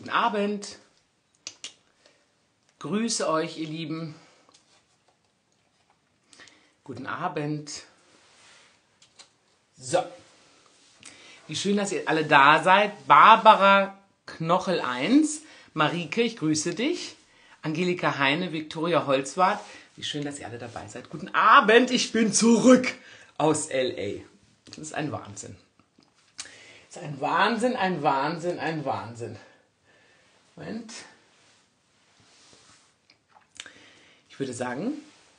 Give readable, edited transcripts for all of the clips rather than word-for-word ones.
Guten Abend. Grüße euch, ihr Lieben. Guten Abend. So. Wie schön, dass ihr alle da seid. Barbara Knochel 1, Marike, ich grüße dich. Angelika Heine, Viktoria Holzwart. Wie schön, dass ihr alle dabei seid. Guten Abend, ich bin zurück aus L.A. Das ist ein Wahnsinn. Das ist ein Wahnsinn, ein Wahnsinn, ein Wahnsinn. Moment. Ich würde sagen...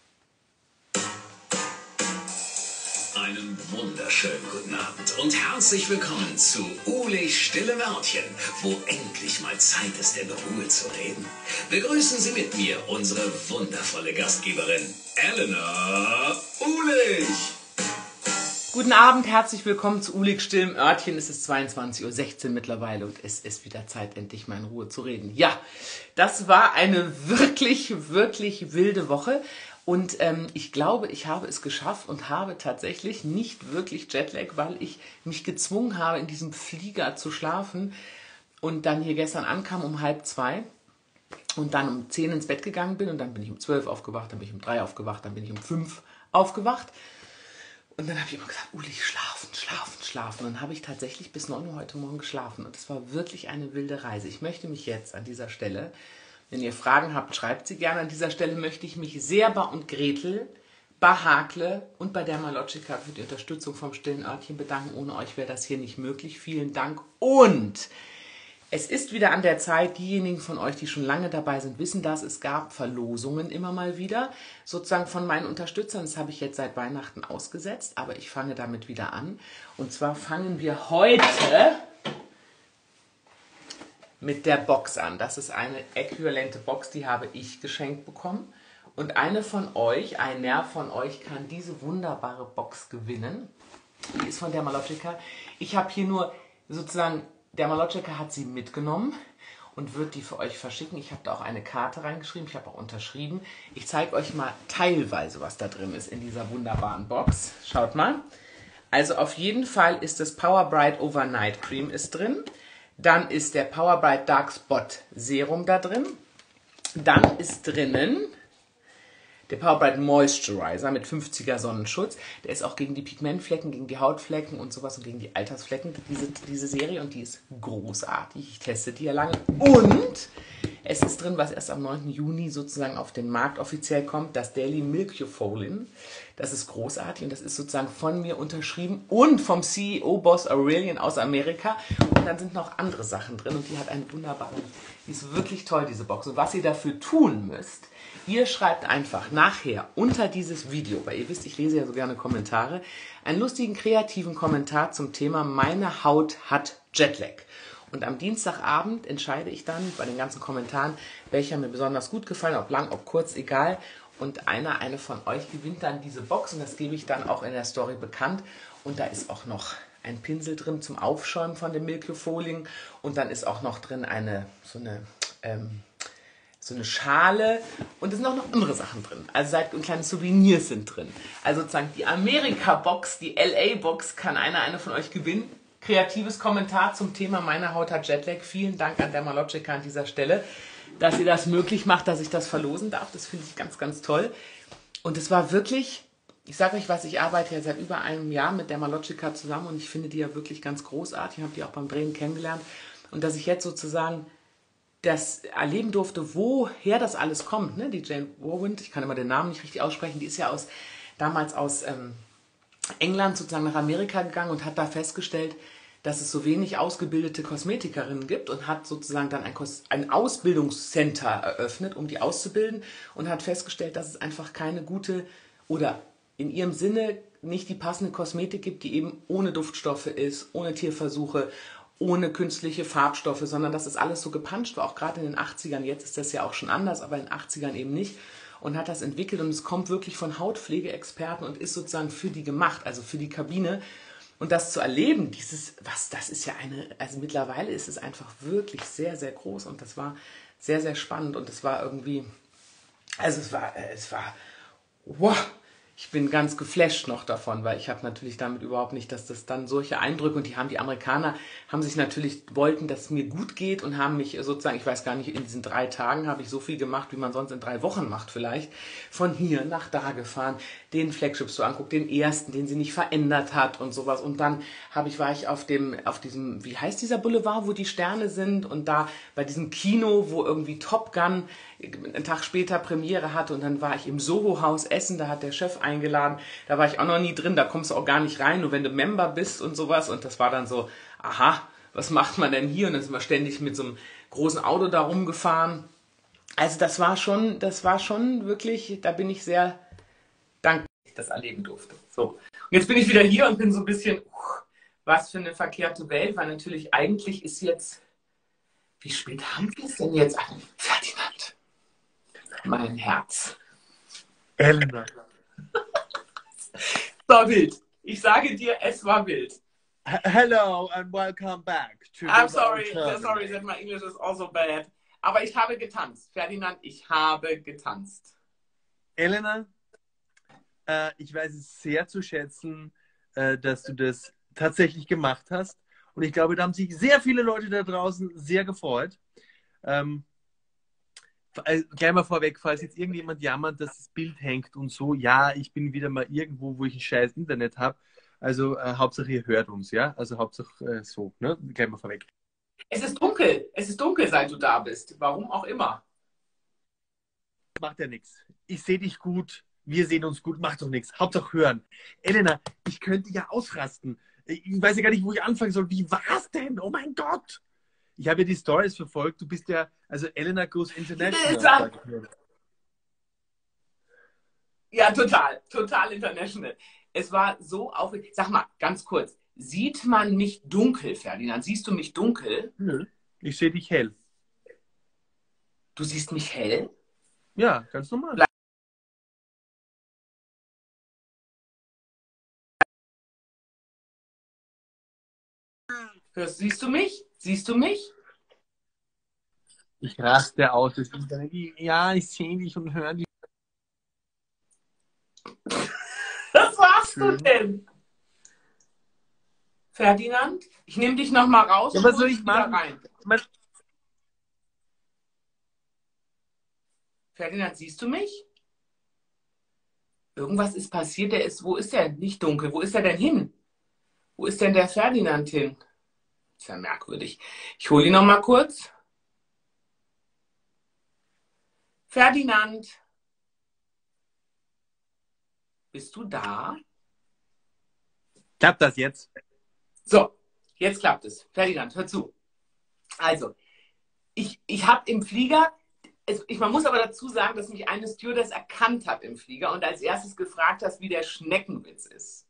Einen wunderschönen guten Abend und herzlich willkommen zu Ulich Stille Wörtchen, wo endlich mal Zeit ist, in Ruhe zu reden. Begrüßen Sie mit mir unsere wundervolle Gastgeberin, Elena Ulich. Guten Abend, herzlich willkommen zu Ulich Stillem Örtchen. Es ist 22:16 Uhr mittlerweile und es ist wieder Zeit, endlich mal in Ruhe zu reden. Ja, das war eine wirklich, wirklich wilde Woche. Und ich glaube, ich habe es geschafft und habe tatsächlich nicht wirklich Jetlag, weil ich mich gezwungen habe, in diesem Flieger zu schlafen und dann hier gestern ankam um 1:30 und dann um 10 ins Bett gegangen bin und dann bin ich um 12 aufgewacht, dann bin ich um 3 aufgewacht, dann bin ich um 5 aufgewacht. Und dann habe ich immer gesagt, Ulich, schlafen, schlafen, schlafen. Und dann habe ich tatsächlich bis 9 Uhr heute Morgen geschlafen. Und es war wirklich eine wilde Reise. Ich möchte mich jetzt an dieser Stelle, wenn ihr Fragen habt, schreibt sie gerne. An dieser Stelle möchte ich mich sehr bei und Gretel, bei Hakle und bei Dermalogica für die Unterstützung vom stillen Örtchen bedanken. Ohne euch wäre das hier nicht möglich. Vielen Dank. Und es ist wieder an der Zeit, diejenigen von euch, die schon lange dabei sind, wissen das, es gab Verlosungen immer mal wieder, sozusagen von meinen Unterstützern. Das habe ich jetzt seit Weihnachten ausgesetzt, aber ich fange damit wieder an. Und zwar fangen wir heute mit der Box an. Das ist eine äquivalente Box, die habe ich geschenkt bekommen. Und einer von euch kann diese wunderbare Box gewinnen. Die ist von Dermalogica. Ich habe hier nur sozusagen... Dermalogica hat sie mitgenommen und wird die für euch verschicken. Ich habe da auch eine Karte reingeschrieben, ich habe auch unterschrieben. Ich zeige euch mal teilweise, was da drin ist in dieser wunderbaren Box. Schaut mal. Also auf jeden Fall ist das Power Bright Overnight Cream ist drin. Dann ist der Power Bright Dark Spot Serum da drin. Dann ist drinnen der Power Bright Moisturizer mit 50er Sonnenschutz. Der ist auch gegen die Pigmentflecken, gegen die Hautflecken und sowas und gegen die Altersflecken. Diese Serie und die ist großartig. Ich teste die ja lange. Und es ist drin, was erst am 9. Juni sozusagen auf den Markt offiziell kommt, das Daily Milk-Eufolin. Das ist großartig und das ist sozusagen von mir unterschrieben und vom CEO Boss Aurelian aus Amerika. Und dann sind noch andere Sachen drin und die hat einen wunderbaren, die ist wirklich toll, diese Box. Und was ihr dafür tun müsst, ihr schreibt einfach nachher unter dieses Video, weil ihr wisst, ich lese ja so gerne Kommentare, einen lustigen, kreativen Kommentar zum Thema Meine Haut hat Jetlag. Und am Dienstagabend entscheide ich dann bei den ganzen Kommentaren, welcher mir besonders gut gefallen, ob lang, ob kurz, egal. Und eine von euch gewinnt dann diese Box und das gebe ich dann auch in der Story bekannt. Und da ist auch noch ein Pinsel drin zum Aufschäumen von dem Milk-Eufolin und dann ist auch noch drin so eine Schale und es sind auch noch andere Sachen drin. Also kleine Souvenirs sind drin. Also sozusagen die Amerika-Box, die LA-Box kann eine von euch gewinnen. Kreatives Kommentar zum Thema Meine Haut hat Jetlag. Vielen Dank an Dermalogica an dieser Stelle, dass ihr das möglich macht, dass ich das verlosen darf. Das finde ich ganz, ganz toll. Und es war wirklich, ich sage euch was, ich arbeite ja seit über einem Jahr mit Dermalogica zusammen und ich finde die ja wirklich ganz großartig. Ich habe die auch beim Drehen kennengelernt. Und dass ich jetzt sozusagen das erleben durfte, woher das alles kommt. Ne? Die Jane Warwind, ich kann immer den Namen nicht richtig aussprechen, die ist ja damals aus England sozusagen nach Amerika gegangen und hat da festgestellt, dass es so wenig ausgebildete Kosmetikerinnen gibt und hat sozusagen dann ein Ausbildungscenter eröffnet, um die auszubilden und hat festgestellt, dass es einfach keine gute oder in ihrem Sinne nicht die passende Kosmetik gibt, die eben ohne Duftstoffe ist, ohne Tierversuche, ohne künstliche Farbstoffe, sondern dass es alles so gepanscht war, auch gerade in den 80ern. Jetzt ist das ja auch schon anders, aber in den 80ern eben nicht. Und hat das entwickelt und es kommt wirklich von Hautpflegeexperten und ist sozusagen für die gemacht, also für die Kabine. Und das zu erleben, das ist ja also mittlerweile ist es einfach wirklich sehr, sehr groß und das war sehr, sehr spannend und es war irgendwie, also es war, wow. ich bin ganz geflasht noch davon, weil ich habe natürlich damit überhaupt nicht, dass das dann solche Eindrücke und die Amerikaner haben sich natürlich, wollten, dass es mir gut geht und haben mich sozusagen, ich weiß gar nicht, in diesen 3 Tagen habe ich so viel gemacht, wie man sonst in 3 Wochen macht vielleicht, von hier nach da gefahren, den Flagship Store anguckt, den ersten, den sie nicht verändert hat und sowas und dann war ich auf diesem, wie heißt dieser Boulevard, wo die Sterne sind und da bei diesem Kino, wo irgendwie Top Gun einen Tag später Premiere hatte und dann war ich im Soho-Haus essen, da hat der Chef eingeladen, da war ich auch noch nie drin, da kommst du auch gar nicht rein, nur wenn du Member bist und sowas und das war dann so, aha, was macht man denn hier? Und dann sind wir ständig mit so einem großen Auto da rumgefahren. Also das war schon wirklich, da bin ich sehr dankbar, dass ich das erleben durfte. So, und jetzt bin ich wieder hier und bin so ein bisschen, was für eine verkehrte Welt, weil natürlich eigentlich ist jetzt, wie spät haben wir es denn jetzt? Ferdinand. Mein Herz. Elena. War wild. Ich sage dir, es war wild. Hello and welcome back to I'm sorry that my English is also bad. Aber ich habe getanzt. Ferdinand, ich habe getanzt. Elena, ich weiß es sehr zu schätzen, dass du das tatsächlich gemacht hast. Und ich glaube, da haben sich sehr viele Leute da draußen sehr gefreut. Gleich mal vorweg, falls jetzt irgendjemand jammert, dass das Bild hängt und so, ja, ich bin wieder mal irgendwo, wo ich ein scheiß Internet habe. Also Hauptsache ihr hört uns, ja? Also Hauptsache so, ne? Gleich mal vorweg. Es ist dunkel, seit du da bist. Warum auch immer. Macht ja nichts. Ich sehe dich gut, wir sehen uns gut, macht doch nichts. Hauptsache hören. Elena, ich könnte ja ausrasten. Ich weiß ja gar nicht, wo ich anfangen soll. Wie war's denn? Oh mein Gott! Ich habe ja die Stories verfolgt. Du bist ja, also Elena Goes International. Ja, total international. Es war so aufregend. Sag mal, ganz kurz. Sieht man mich dunkel, Ferdinand? Siehst du mich dunkel? Nö, ich sehe dich hell. Du siehst mich hell? Ja, ganz normal. Siehst du mich? Siehst du mich? Ich raste aus. Das Internet. Ja, ich sehe dich und höre dich. Was warst du denn? Ferdinand, ich nehme dich noch mal raus ja, und was soll hol ich dich wieder machen? rein. Ferdinand, siehst du mich? Irgendwas ist passiert. Wo ist der? Nicht dunkel. Wo ist er denn hin? Wo ist denn der Ferdinand hin? Ist ja merkwürdig. Ich hole ihn noch mal kurz. Ferdinand, bist du da? Klappt das jetzt? So, jetzt klappt es. Ferdinand, hör zu. Also, ich habe im Flieger, man muss aber dazu sagen, dass mich eine Stewardess erkannt hat im Flieger und als erstes gefragt hat, wie der Schneckenwitz ist.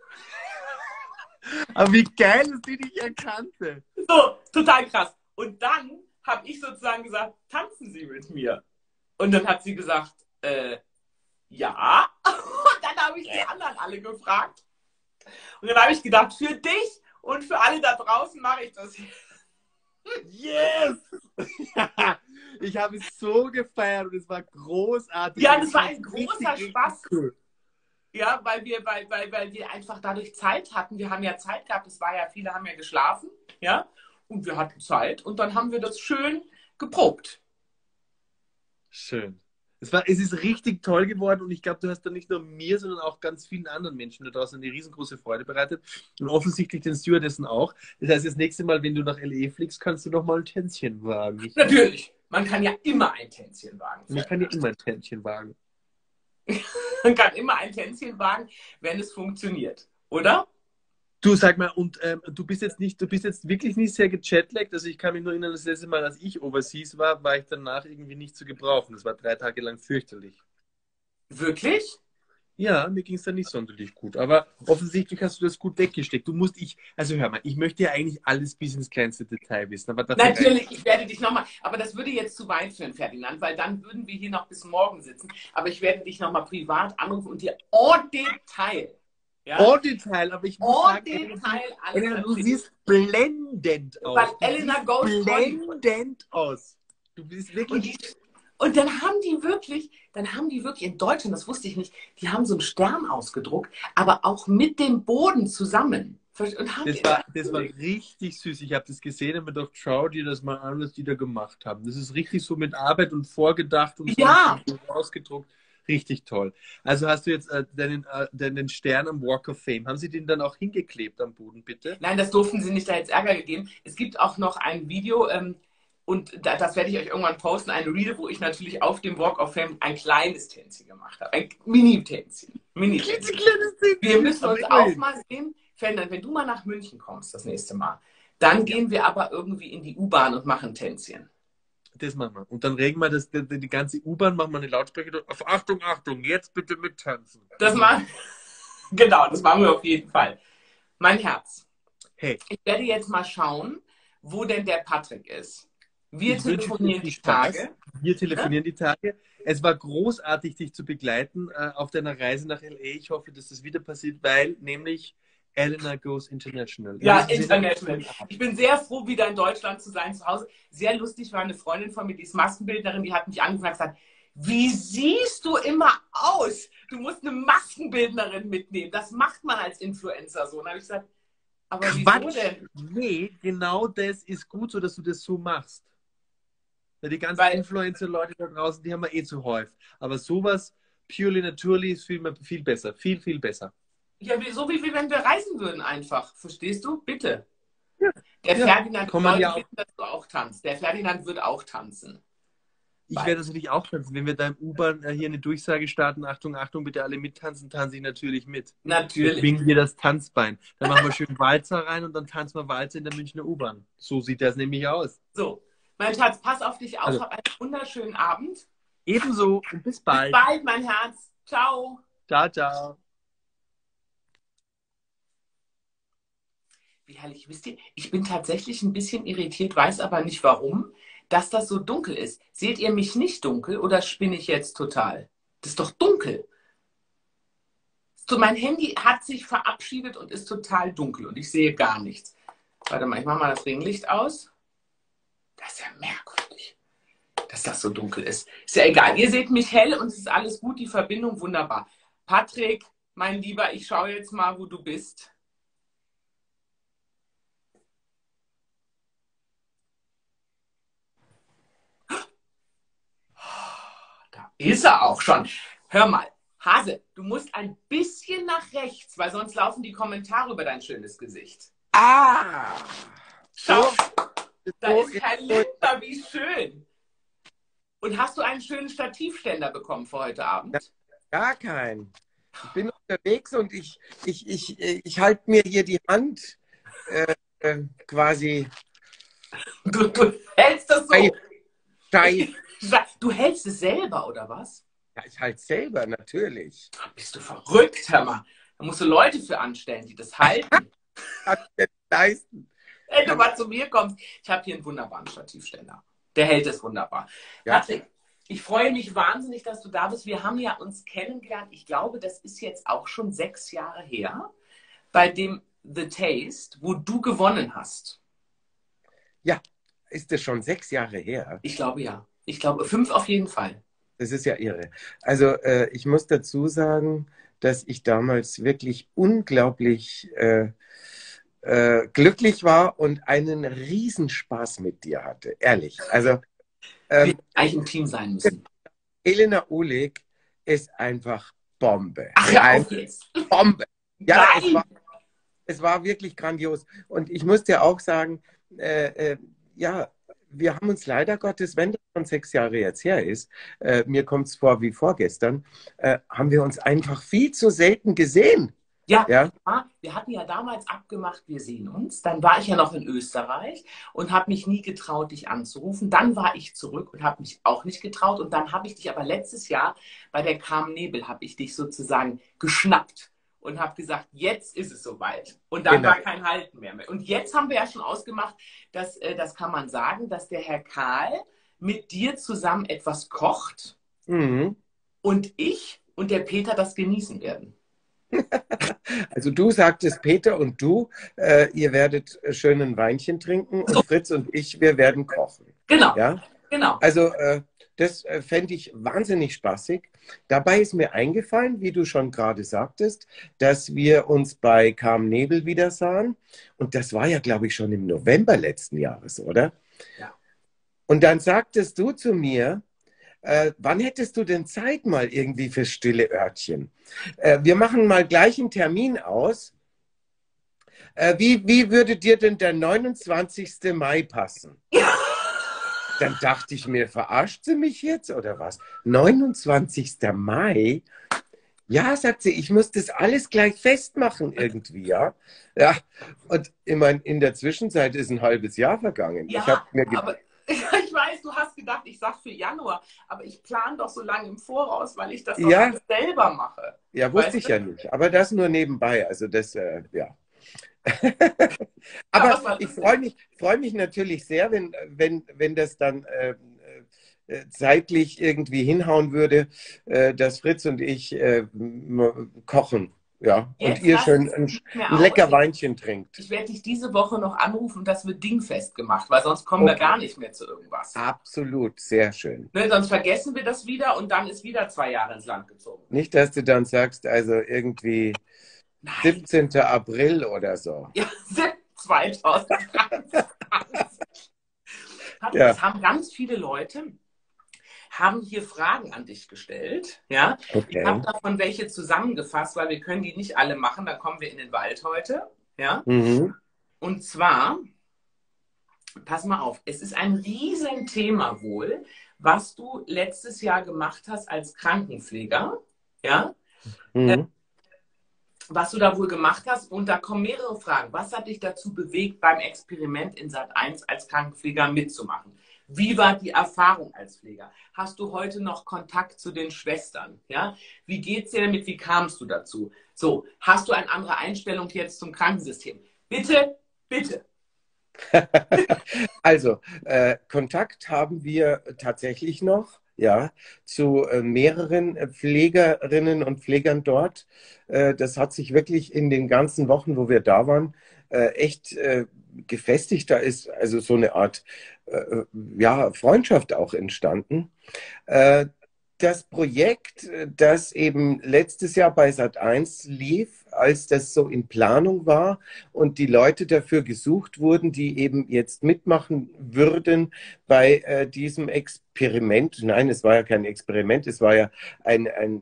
Aber wie geil, dass die dich erkannte. So, total krass. Und dann habe ich sozusagen gesagt, tanzen Sie mit mir. Und dann hat sie gesagt, ja. Und dann habe ich die anderen alle gefragt. Und dann habe ich gedacht, für dich und für alle da draußen mache ich das hier. Yes! Ich habe es so gefeiert und es war großartig. Ja, das war ein großer richtig Spaß. Cool. Ja, weil wir einfach dadurch Zeit hatten. Wir haben ja Zeit gehabt, viele haben ja geschlafen, ja, und wir hatten Zeit und dann haben wir das schön geprobt. Schön. Es ist richtig toll geworden und ich glaube, du hast da nicht nur mir, sondern auch ganz vielen anderen Menschen da draußen eine riesengroße Freude bereitet und offensichtlich den Stewardessen auch. Das heißt, das nächste Mal, wenn du nach L.A. fliegst, kannst du noch mal ein Tänzchen wagen. Natürlich, man kann ja immer ein Tänzchen wagen. Man kann ja immer ein Tänzchen wagen. Man kann immer ein Tänzchen wagen, wenn es funktioniert, oder? Du, sag mal, und du bist jetzt wirklich nicht sehr gejetlaggt. Also ich kann mich nur erinnern, das letzte Mal, als ich overseas war ich danach irgendwie nicht zu gebrauchen. Das war 3 Tage lang fürchterlich. Wirklich? Ja, mir ging es dann nicht sonderlich gut. Aber offensichtlich hast du das gut weggesteckt. Also hör mal, ich möchte ja eigentlich alles bis ins kleinste Detail wissen. Aber natürlich, ich werde dich nochmal, aber das würde jetzt zu weit führen, Ferdinand, weil dann würden wir hier noch bis morgen sitzen. Aber ich werde dich nochmal privat anrufen und dir en Detail. Ja? En Detail, aber ich muss sagen, Elena, du siehst blendend aus. Weil Elena goes blendend aus. Du bist wirklich... Und dann haben die wirklich in Deutschland, das wusste ich nicht, die haben so einen Stern ausgedruckt, aber auch mit dem Boden zusammen. Und haben Das war richtig süß. Ich habe das gesehen und mir gedacht, schau dir das mal an, was die da gemacht haben. Das ist richtig so mit Arbeit und vorgedacht und so Ja. ausgedruckt. Richtig toll. Also hast du jetzt deinen Stern am Walk of Fame. Haben sie den dann auch hingeklebt am Boden, bitte? Nein, das durften sie nicht, da jetzt Ärger gegeben. Es gibt auch noch ein Video, und das werde ich euch irgendwann posten, ein Reel, wo ich natürlich auf dem Walk of Fame ein kleines Tänzchen gemacht habe. Ein Mini-Tänzchen. Wir müssen uns auch mal sehen, Ferdinand, wenn du mal nach München kommst das nächste Mal, dann gehen wir aber irgendwie in die U-Bahn und machen Tänzchen. Das machen wir. Und dann regen wir die ganze U-Bahn, machen wir eine Lautsprecher auf Achtung, Achtung, jetzt bitte mittanzen. Genau, das machen wir auf jeden Fall. Mein Herz. Hey. Ich werde jetzt mal schauen, wo denn der Patrick ist. Wir Ich wünsche telefonieren dir die viel Spaß. Tage. Wir telefonieren die Tage. Es war großartig, dich zu begleiten auf deiner Reise nach LA. Ich hoffe, dass das wieder passiert, weil nämlich Elena goes international. Ja, international. Ich bin sehr froh, wieder in Deutschland zu sein, zu Hause. Sehr lustig war eine Freundin von mir, die ist Maskenbildnerin, die hat mich angefangen und gesagt, wie siehst du immer aus? Du musst eine Maskenbildnerin mitnehmen. Das macht man als Influencer so. Und dann habe ich gesagt, aber wieso denn? Nee, genau das ist gut so, dass du das so machst. Weil die ganzen Influencer-Leute da draußen, die haben wir eh zu häufig. Aber sowas, purely naturally, ist viel besser. Viel, viel besser. Ja, so wie wenn wir reisen würden einfach. Verstehst du? Bitte. Ja. Der Ferdinand ja dass du auch tanzt. Der Ferdinand wird auch tanzen. Ich werde natürlich auch tanzen. Wenn wir da im U-Bahn hier eine Durchsage starten, Achtung, Achtung, bitte alle mittanzen, tanze ich natürlich mit. Natürlich. Schwingen wir das Tanzbein. Dann machen wir schön Walzer rein und dann tanzen wir Walzer in der Münchner U-Bahn. So sieht das nämlich aus. So, mein Schatz, pass auf dich auf. Hab einen wunderschönen Abend. Ebenso und bis bald. Bis bald, mein Herz. Ciao. Ciao, ciao. Wie herrlich, wisst ihr, ich bin tatsächlich ein bisschen irritiert, weiß aber nicht warum, dass das so dunkel ist. Seht ihr mich nicht dunkel oder spinne ich jetzt total? Das ist doch dunkel. So, mein Handy hat sich verabschiedet und ist total dunkel und ich sehe gar nichts. Warte mal, ich mache mal das Ringlicht aus. Das ist ja merkwürdig, dass das so dunkel ist. Ist ja egal, ihr seht mich hell und es ist alles gut, die Verbindung wunderbar. Patrick, mein Lieber, ich schaue jetzt mal, wo du bist. Da ist er auch schon. Hör mal, Hase, du musst ein bisschen nach rechts, weil sonst laufen die Kommentare über dein schönes Gesicht. Ah! Schau, da ist Herr Lindner, wie schön. Und hast du einen schönen Stativständer bekommen für heute Abend? Gar keinen. Ich bin unterwegs und ich halte mir hier die Hand quasi. Du hältst das so. Steif. Du hältst es selber, oder was? Ja, ich halte selber, natürlich. Bist du verrückt, hör mal. Da musst du Leute für anstellen, die das halten. Kann ich mir nicht leisten. Wenn du mal zu mir kommst. Ich habe hier einen wunderbaren Stativständer. Der hält es wunderbar. Ja. Patrick, ich freue mich wahnsinnig, dass du da bist. Wir haben ja uns kennengelernt. Ich glaube, das ist jetzt auch schon 6 Jahre her, bei dem The Taste, wo du gewonnen hast. Ja, ist das schon 6 Jahre her? Ich glaube, ja. Ich glaube, 5 auf jeden Fall. Das ist ja irre. Also ich muss dazu sagen, dass ich damals wirklich unglaublich glücklich war und einen Riesenspaß mit dir hatte. Ehrlich. Also Wir eigentlich ein Team sein müssen. Elena Uhlig ist einfach Bombe. Ach ja, auf jetzt. Bombe. Ja, Nein! es war wirklich grandios. Und ich muss dir auch sagen, ja, wir haben uns leider Gottes, wenn das schon 6 Jahre jetzt her ist, mir kommt es vor wie vorgestern, haben wir uns einfach viel zu selten gesehen. Ja, Ja? wir hatten ja damals abgemacht, wir sehen uns. Dann war ich ja noch in Österreich und habe mich nie getraut, dich anzurufen. Dann war ich zurück und habe mich auch nicht getraut. Und dann habe ich dich aber letztes Jahr bei der Calm Nebel, habe ich dich sozusagen geschnappt und habe gesagt, jetzt ist es soweit. Und dann Genau. war kein Halten mehr. Und jetzt haben wir ja schon ausgemacht, dass, das kann man sagen, dass der Herr Karl mit dir zusammen etwas kocht Mhm. und ich und der Peter das genießen werden. Also du sagtest, Peter und du, ihr werdet schön ein Weinchen trinken und Fritz und ich, wir werden kochen. Genau, Ja? genau. Also Das fände ich wahnsinnig spaßig. Dabei ist mir eingefallen, wie du schon gerade sagtest, dass wir uns bei Carmen Nebel wieder sahen. Und das war ja, glaube ich, schon im November letzten Jahres, oder? Ja. Und dann sagtest du zu mir, wann hättest du denn Zeit mal irgendwie fürs stille Örtchen? Wir machen mal gleich einen Termin aus. Wie würde dir denn der 29. Mai passen? Dann dachte ich mir, verarscht sie mich jetzt oder was? 29. Mai? Ja, sagt sie, ich muss das alles gleich festmachen irgendwie, ja. Ja, und ich meine, in der Zwischenzeit ist ein halbes Jahr vergangen. Ja, Ich habe mir aber ich weiß, du hast gedacht, ich sag für Januar, aber ich plane doch so lange im Voraus, weil ich das doch Ja. alles selber mache. Ja, Weißt wusste ich du? ja nicht. Aber das nur nebenbei. Also das, ja. Ja, Aber was war ich das freu mich natürlich sehr, wenn das dann zeitlich irgendwie hinhauen würde, dass Fritz und ich kochen. Ja, und Jetzt ihr lass schön es ein, nicht mehr ein aus. lecker Weinchen trinkt. Ich werde dich diese Woche noch anrufen und das wird dingfest gemacht, weil sonst kommen wir Okay. gar nicht mehr zu irgendwas. Absolut, sehr schön. Ne, sonst vergessen wir das wieder und dann ist wieder 2 Jahre ins Land gezogen. Nicht, dass du dann sagst, also irgendwie Nein. 17. April oder so. Ja, 2023. Ja. Es haben ganz viele Leute haben hier Fragen an dich gestellt. Ja? Okay. Ich habe davon welche zusammengefasst, weil wir können die nicht alle machen. Dann kommen wir in den Wald heute. Ja? Mhm. Und zwar, pass mal auf, es ist ein Riesenthema wohl, was du letztes Jahr gemacht hast als Krankenpfleger. Ja? Mhm. Was du da wohl gemacht hast. Und da kommen mehrere Fragen. Was hat dich dazu bewegt, beim Experiment in Sat.1 als Krankenpfleger mitzumachen? Wie war die Erfahrung als Pfleger? Hast du heute noch Kontakt zu den Schwestern? Ja? Wie geht's dir damit? Wie kamst du dazu? So, hast du eine andere Einstellung jetzt zum Krankensystem? Bitte, bitte. Also, Kontakt haben wir tatsächlich noch, ja, zu mehreren Pflegerinnen und Pflegern dort. Das hat sich wirklich in den ganzen Wochen, wo wir da waren, echt gefestigt. Da ist also so eine Art ja, Freundschaft auch entstanden. Das Projekt, das eben letztes Jahr bei Sat.1 lief, als das so in Planung war und die Leute dafür gesucht wurden, die eben jetzt mitmachen würden bei diesem Experiment. Nein, es war ja kein Experiment, es war ja eine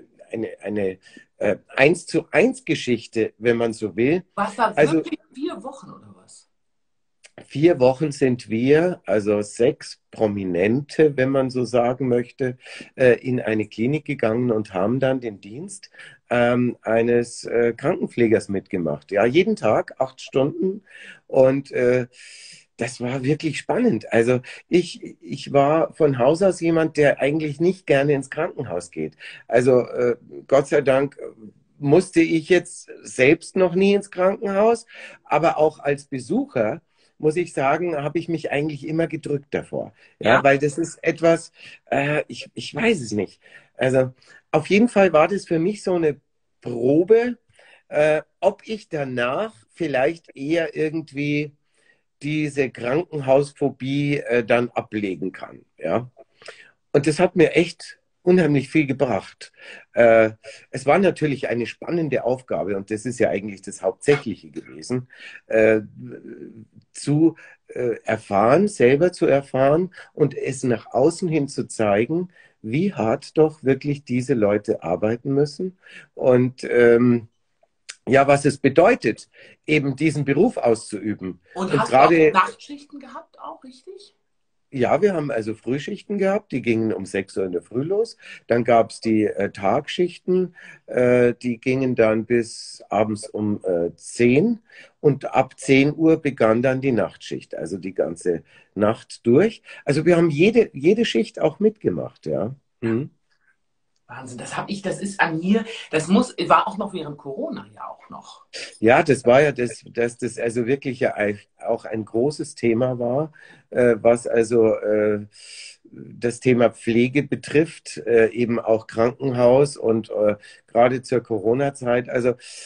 1:1 Geschichte, wenn man so will. Was da Also wirklich 4 Wochen oder was? 4 Wochen sind wir, also 6 Prominente, wenn man so sagen möchte, in eine Klinik gegangen und haben dann den Dienst eines Krankenpflegers mitgemacht. Ja, jeden Tag 8 Stunden und das war wirklich spannend. Also ich war von Haus aus jemand, der eigentlich nicht gerne ins Krankenhaus geht. Also Gott sei Dank musste ich jetzt selbst noch nie ins Krankenhaus, aber auch als Besucher muss ich sagen, habe ich mich eigentlich immer gedrückt davor. Ja, Ja. weil das ist etwas, ich weiß es nicht. Also auf jeden Fall war das für mich so eine Probe, ob ich danach vielleicht eher irgendwie diese Krankenhausphobie dann ablegen kann. Ja. Und das hat mir echt unheimlich viel gebracht. Es war natürlich eine spannende Aufgabe und das ist ja eigentlich das Hauptsächliche gewesen, zu erfahren, selber zu erfahren und es nach außen hin zu zeigen, wie hart doch wirklich diese Leute arbeiten müssen und ja, was es bedeutet, eben diesen Beruf auszuüben. Und Und hast du auch gerade Nachtschichten gehabt, auch richtig? ja, wir haben also Frühschichten gehabt, die gingen um 6 Uhr in der Früh los. Dann gab es die Tagschichten, die gingen dann bis abends um 10. Und ab 10 Uhr begann dann die Nachtschicht, also die ganze Nacht durch. Also wir haben jede Schicht auch mitgemacht, ja. Mhm. Wahnsinn, das ist an mir, war auch noch während Corona ja auch noch. Ja, das war ja das also wirklich ja auch ein großes Thema war, was also das Thema Pflege betrifft, eben auch Krankenhaus und gerade zur Corona-Zeit. Also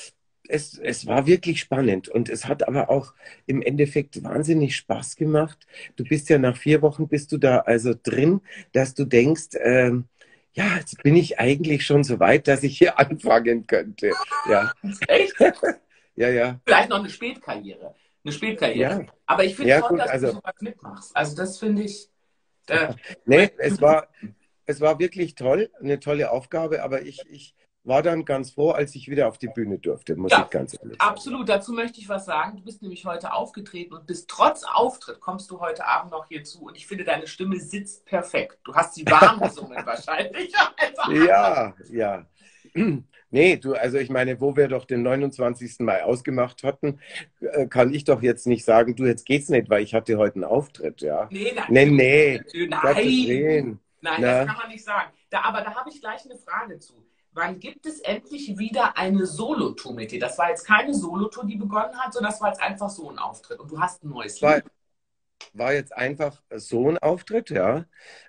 es war wirklich spannend und es hat aber auch im Endeffekt wahnsinnig Spaß gemacht. Du bist ja nach 4 Wochen bist du da also drin, dass du denkst, ja, jetzt bin ich eigentlich schon so weit, dass ich hier anfangen könnte. Ja, Echt? ja, ja, Vielleicht noch eine Spätkarriere. Eine Spätkarriere. ja, Aber ich finde ja, toll, gut, dass du also, sowas mitmachst. Also das finde ich. Äh, nee, es war wirklich toll, eine tolle Aufgabe, aber ich war dann ganz froh, als ich wieder auf die Bühne durfte, muss ich ja, ganz ehrlich sagen. absolut. Dazu möchte ich was sagen. Du bist nämlich heute aufgetreten und bist trotz Auftritt kommst du heute Abend noch hier zu. Und ich finde, deine Stimme sitzt perfekt. Du hast sie warm gesungen wahrscheinlich. Also, Ja, ja. Nee, du, also ich meine, wo wir doch den 29. Mai ausgemacht hatten, kann ich doch jetzt nicht sagen, du, jetzt geht's nicht, weil ich hatte heute einen Auftritt, ja. nee, Nee, natürlich. nee, Gottes Nein. Willen. Nein, das Na, kann man nicht sagen. Aber da habe ich gleich eine Frage zu. Wann gibt es endlich wieder eine Solotour mit dir? Das war jetzt keine Solotour, die begonnen hat, sondern das war jetzt einfach so ein Auftritt. Und du hast ein neues war, Lied. war jetzt einfach so ein Auftritt, ja.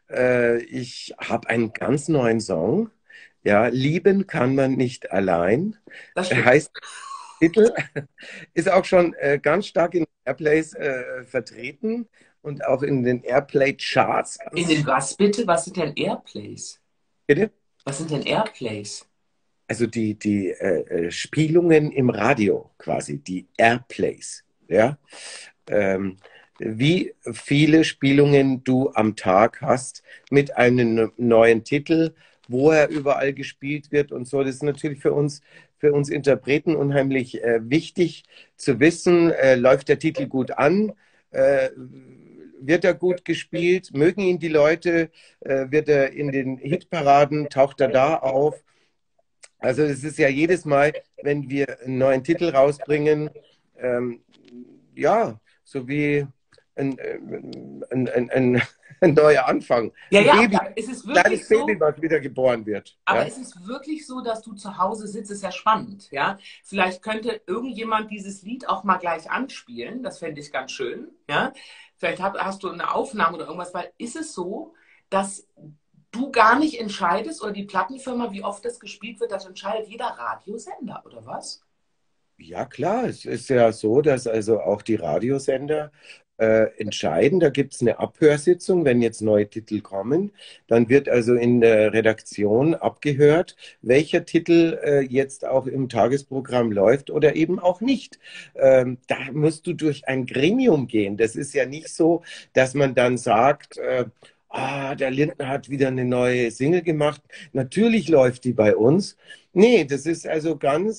Ich habe einen ganz neuen Song, ja. Lieben kann man nicht allein. Das Er stimmt. heißt Titel, ist auch schon ganz stark in den Airplays vertreten und auch in den Airplay-Charts. In den was bitte? Was sind denn Airplays? Bitte? Was sind denn Airplays? Also die Spielungen im Radio quasi, die Airplays. Ja? Ähm, wie viele Spielungen du am Tag hast mit einem neuen Titel, wo er überall gespielt wird und so. Das ist natürlich für uns Interpreten unheimlich wichtig zu wissen, läuft der Titel gut an, äh, wird er gut gespielt, mögen ihn die Leute, wird er in den Hitparaden, taucht er da auf. Also es ist ja jedes Mal, wenn wir einen neuen Titel rausbringen, ähm, ja, so wie ein ein neuer Anfang. Ja, Ein ja, Baby, aber ist es ein wirklich kleines Baby, so? was wieder geboren wird. Aber Ja? ist es wirklich so, dass du zu Hause sitzt? Ist ja spannend, ja. Vielleicht könnte irgendjemand dieses Lied auch mal gleich anspielen. Das fände ich ganz schön, ja. Vielleicht hast du eine Aufnahme oder irgendwas, weil ist es so, dass du gar nicht entscheidest oder die Plattenfirma, wie oft das gespielt wird, das entscheidet jeder Radiosender, oder was? Ja, klar, es ist ja so, dass also auch die Radiosender entscheiden. Da gibt es eine Abhörsitzung, wenn jetzt neue Titel kommen. Dann wird also in der Redaktion abgehört, welcher Titel jetzt auch im Tagesprogramm läuft oder eben auch nicht. Da musst du durch ein Gremium gehen. Das ist ja nicht so, dass man dann sagt, der Lindner hat wieder eine neue Single gemacht. Natürlich läuft die bei uns. Nee, das ist also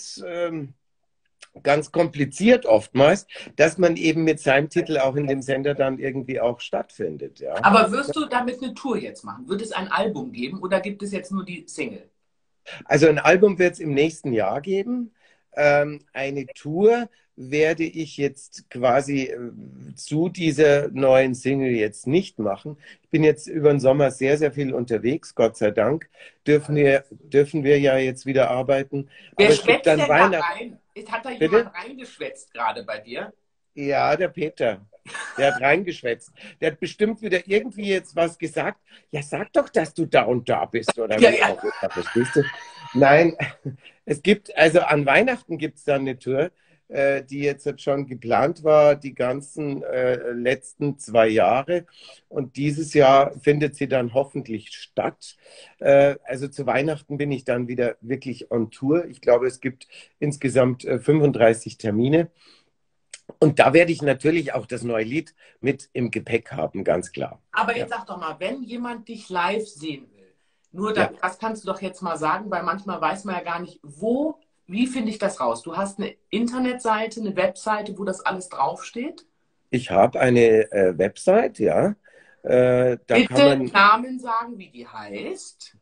ganz kompliziert oftmals, dass man eben mit seinem Titel auch in dem Sender dann irgendwie auch stattfindet, ja. Aber wirst du damit eine Tour jetzt machen? Wird es ein Album geben oder gibt es jetzt nur die Single? Also ein Album wird es im nächsten Jahr geben. Eine Tour werde ich jetzt quasi zu dieser neuen Single jetzt nicht machen. Ich bin jetzt über den Sommer sehr, sehr viel unterwegs, Gott sei Dank. Dürfen wir ja jetzt wieder arbeiten. Wer Aber es gibt schwätzt dann denn da Weihnachten. rein? Hat da Bitte? jemand reingeschwätzt gerade bei dir? Ja, der Peter. Der hat reingeschwätzt. Der hat bestimmt wieder irgendwie jetzt was gesagt. Ja, sag doch, dass du da und da bist, oder Ja, wie ja. auch immer, verstehst du? Nein, es gibt, also an Weihnachten gibt es dann eine Tour, die jetzt schon geplant war, die ganzen letzten 2 Jahre. Und dieses Jahr findet sie dann hoffentlich statt. Also zu Weihnachten bin ich dann wieder wirklich on Tour. Ich glaube, es gibt insgesamt 35 Termine. Und da werde ich natürlich auch das neue Lied mit im Gepäck haben, ganz klar. Aber Ja. jetzt sag doch mal, wenn jemand dich live sehen will, nur Ja. das kannst du doch jetzt mal sagen, weil manchmal weiß man ja gar nicht, wie finde ich das raus? Du hast eine Internetseite, eine Webseite, wo das alles draufsteht? Ich habe eine Website, ja. Da kann Bitte man Namen sagen, wie die heißt.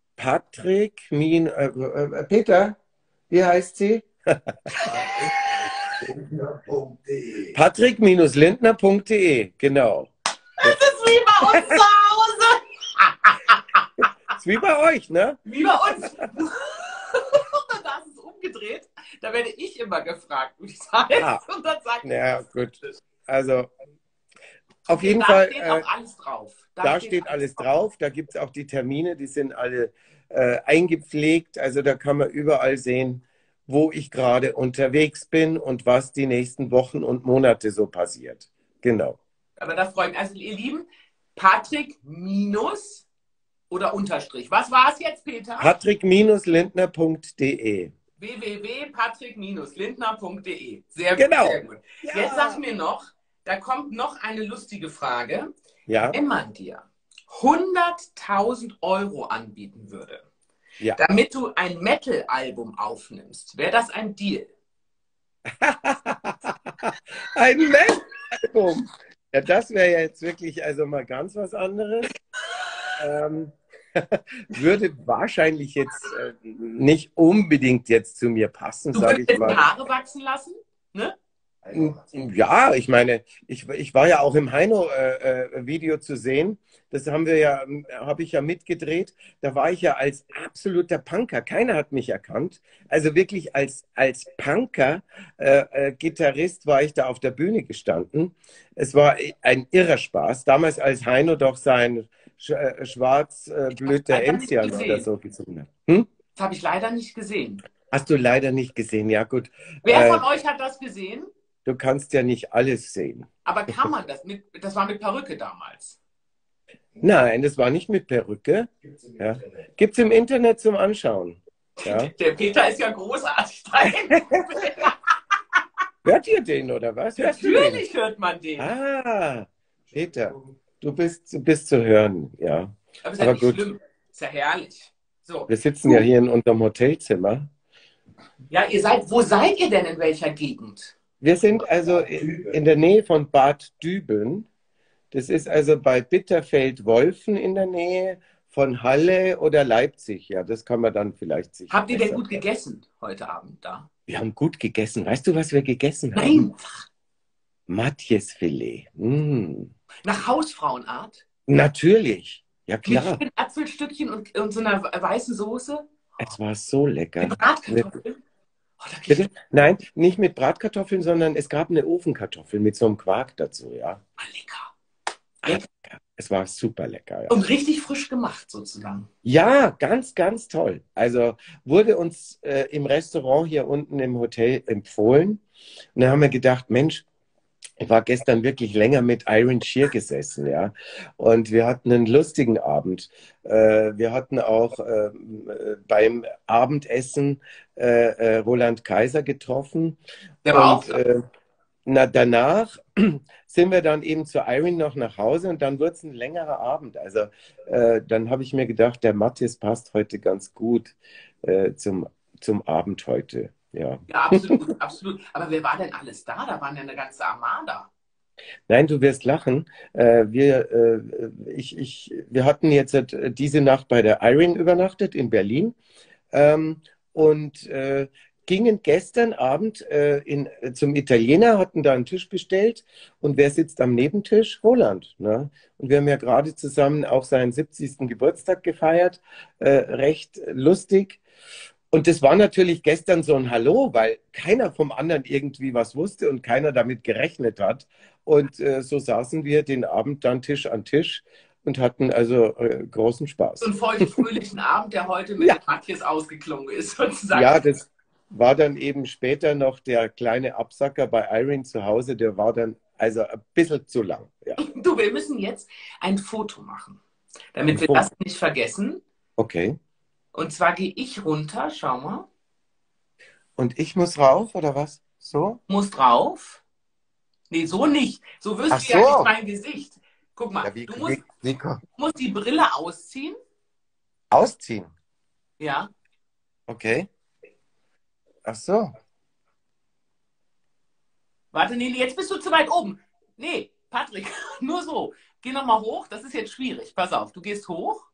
Peter, wie heißt sie? Patrick-lindner.de, genau. Das ist wie bei uns zu Hause. Ist wie bei euch, ne? Wie bei uns. Da ist es umgedreht. Da werde ich immer gefragt, wie das heißt. Ah. Und dann sagt Ja, gut. Also, auf okay, jeden da Fall, steht auch alles drauf. da steht alles drauf. Da gibt es auch die Termine, die sind alle eingepflegt. Also, da kann man überall sehen, wo ich gerade unterwegs bin und was die nächsten Wochen und Monate so passiert. Genau. Aber das freut mich. Also ihr Lieben, Patrick minus oder Unterstrich. Was war es jetzt, Peter? Patrick-lindner.de www.patrick-lindner.de. Sehr gut, Genau. sehr gut. Ja. Jetzt sag mir noch, da kommt noch eine lustige Frage. Ja. Wenn man dir 100.000 Euro anbieten würde, Ja. damit du ein Metal-Album aufnimmst, wäre das ein Deal? Ein Metal-Album. Ja, das wäre ja jetzt wirklich also mal ganz was anderes. Würde wahrscheinlich jetzt nicht unbedingt jetzt zu mir passen, Du sage würdest ich mal. die Haare wachsen lassen? Ne? Ja, ich meine, ich war ja auch im Heino-Video zu sehen. Das habe ich ja mitgedreht. Da war ich ja als absoluter Punker. Keiner hat mich erkannt. Also wirklich als Punker-Gitarrist war ich da auf der Bühne gestanden. Es war ein irrer Spaß. Damals, als Heino doch sein schwarz-blöder Enzian oder so gezogen hat. Hm? Das habe ich leider nicht gesehen. Hast du leider nicht gesehen. Ja, gut. Wer von euch hat das gesehen? Du kannst ja nicht alles sehen. Aber kann man das? Das war mit Perücke damals. Nein, das war nicht mit Perücke. Ja. Gibt es im Internet zum Anschauen. Ja. Der Peter ist ja großartig. Hört ihr den oder was? Hörst du den? Natürlich hört man den. Ah, Peter, du bist zu hören, ja. Aber ist ja Aber nicht gut. schlimm. Ist ja herrlich. So. Wir sitzen ja hier in unserem Hotelzimmer. Ja, wo seid ihr denn in welcher Gegend? Wir sind also in der Nähe von Bad Düben. Das ist also bei Bitterfeld-Wolfen in der Nähe von Halle oder Leipzig. Ja, das kann man dann vielleicht sich. Habt ihr denn besser gut gegessen heute Abend da? Wir haben gut gegessen. Weißt du, was wir gegessen haben? Nein. Matjesfilet. Mm. Nach Hausfrauenart? Natürlich. Ja, Mit klar. schönen Apfelstückchen und so einer weißen Soße? Es war so lecker. Mit Bratkartoffeln? Oh, da krieg Bitte? Nein, nicht mit Bratkartoffeln, sondern es gab eine Ofenkartoffel mit so einem Quark dazu, ja. mal lecker. Es war super lecker, ja. Und richtig frisch gemacht sozusagen. Ja, ganz, ganz toll. Also wurde uns im Restaurant hier unten im Hotel empfohlen. Und dann haben wir gedacht, Mensch, ich war gestern wirklich länger mit Iron Shear gesessen, ja. Und wir hatten einen lustigen Abend. Wir hatten auch beim Abendessen Roland Kaiser getroffen. Der war Und auch danach sind wir dann eben zu Iron noch nach Hause und dann wird es ein längerer Abend. Also dann habe ich mir gedacht, der Matthias passt heute ganz gut zum Abend heute. Ja. Ja, absolut, absolut. Aber wer war denn alles da? Da waren ja eine ganze Armada. Nein, du wirst lachen. Wir hatten jetzt diese Nacht bei der Iron übernachtet in Berlin und gingen gestern Abend zum Italiener, hatten da einen Tisch bestellt und wer sitzt am Nebentisch? Roland. Ne? Und wir haben ja gerade zusammen auch seinen 70. Geburtstag gefeiert. Recht lustig. Und das war natürlich gestern so ein Hallo, weil keiner vom anderen irgendwie was wusste und keiner damit gerechnet hat. Und so saßen wir den Abend dann Tisch an Tisch und hatten also großen Spaß. So einen feuchtfröhlichen Abend, der heute mit Ja. dem Matthias ausgeklungen ist, sozusagen. Ja, das war dann eben später noch der kleine Absacker bei Irene zu Hause. Der war dann also ein bisschen zu lang. Ja. Du, wir müssen jetzt ein Foto machen, damit wir Foto. das nicht vergessen. Okay. Und zwar gehe ich runter, schau mal, Und ich muss rauf, oder was? So? muss drauf. Nee, so nicht. So wirst Ach du ja so. nicht mein Gesicht. Guck mal, Ja, du musst wie die Brille ausziehen. ausziehen? Ja. Okay. Ach so. Warte, nee, jetzt bist du zu weit oben. Nee, Patrick, nur so. Geh nochmal hoch, das ist jetzt schwierig. Pass auf, du gehst hoch.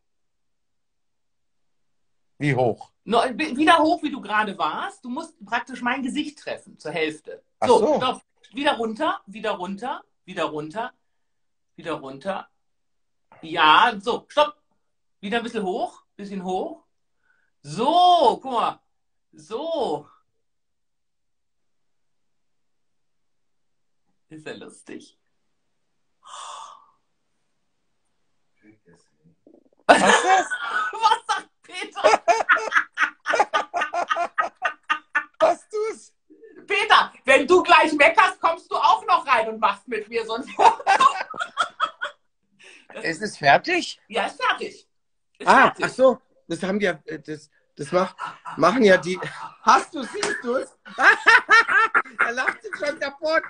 Wie hoch? Wieder hoch, wie du gerade warst. Du musst praktisch mein Gesicht treffen, zur Hälfte. Ach So, so. stopp. Wieder runter, wieder runter, wieder runter, wieder runter. Ja, so, stopp. Wieder ein bisschen hoch, bisschen hoch. So, guck mal. So. Ist ja lustig. Was ist das? Was sagt Peter? Wenn du gleich meckerst, kommst du auch noch rein und machst mit mir so ein Foto. Ist es fertig? Ja, ist fertig. Ist Ah, fertig. ach so. Das haben ja, machen ja die. Siehst du es? Er lacht sich schon kaputt.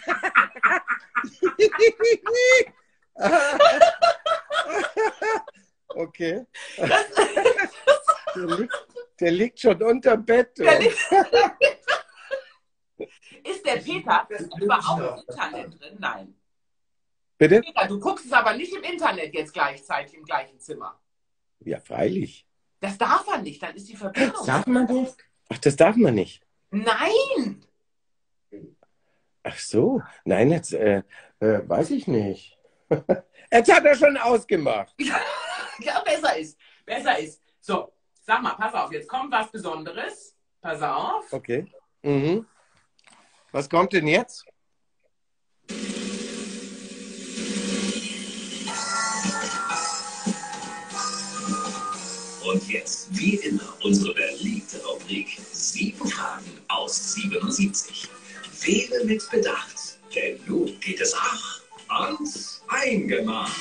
Okay. Der liegt schon unterm Bett. Du. Ist der Peter überhaupt im Internet drin? Nein. Bitte? Peter, du guckst es aber nicht im Internet jetzt gleichzeitig im gleichen Zimmer. Ja, freilich. Das darf er nicht, dann ist die Verbindung. Darf man das? Ach, das darf man nicht. Nein! Ach so. Nein, jetzt weiß ich nicht. Jetzt hat er schon ausgemacht. Ja, besser ist. Besser ist. So, sag mal, pass auf, jetzt kommt was Besonderes. Pass auf. Okay. Mhm. Was kommt denn jetzt? Und jetzt, wie immer, unsere beliebte Rubrik 7 Fragen aus 77. Wähle mit Bedacht, denn nun geht es auch ans Eingemacht.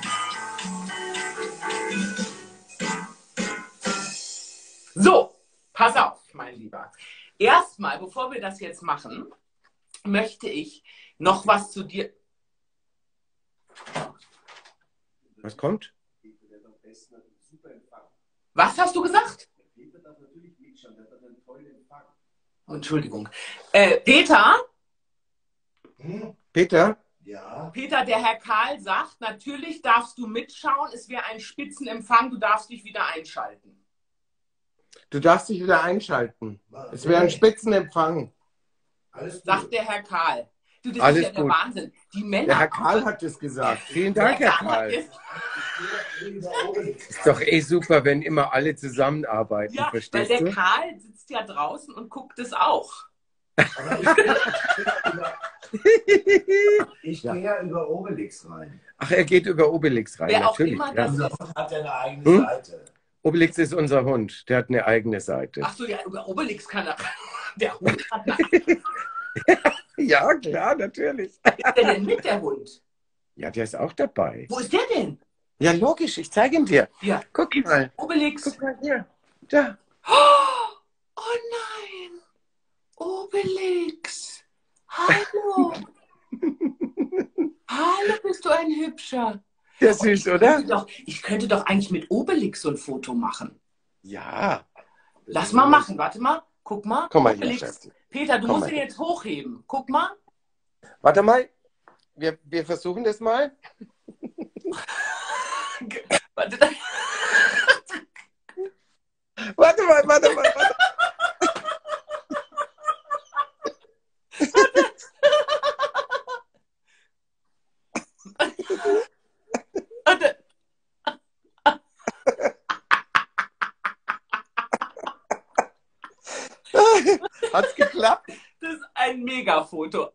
So, pass auf, mein Lieber. Erstmal, bevor wir das jetzt machen, möchte ich noch was zu dir. Was kommt? Was hast du gesagt? Entschuldigung. Peter? Peter? Ja. Peter, der Herr Karl sagt, natürlich darfst du mitschauen, es wäre ein Spitzenempfang, du darfst dich wieder einschalten. Du darfst dich wieder einschalten. Es wäre ein Spitzenempfang. Alles gut. Sagt der Herr Karl. Du, das Alles ist ja der gut. Wahnsinn. Die Männer. Der Herr Karl hat es gesagt. Vielen Dank, Herr Karl. Ist doch eh super, wenn immer alle zusammenarbeiten, Ja, weil verstehst der du? Karl sitzt ja draußen und guckt es auch. Ich gehe ja über Obelix rein. Ach, er geht über Obelix rein, Wer auch natürlich. immer Ja. das Unser ist. Hund hat ja eine eigene Seite. Obelix ist unser Hund. Der hat eine eigene Seite. Ach so, ja, über Obelix kann er. Der Hund hat eine. Ja, klar, natürlich. Ist der denn mit, der Hund? Ja, der ist auch dabei. Wo ist der denn? Ja, logisch, ich zeige ihn dir. Ja, Guck mal. Obelix. Guck mal hier. Da. Oh nein! Obelix! Hallo! Hallo, bist du ein Hübscher? Der süß, oder? Ich könnte doch eigentlich mit Obelix so ein Foto machen. Ja. Lass mal machen, warte mal. Guck mal. Komm mal hier, Obelix. Schatz. Peter, du Komm musst mal ihn her. jetzt hochheben. Guck mal. Warte mal. Wir versuchen das mal. Warte, Warte mal. warte. Hat's geklappt? Das ist ein Megafoto.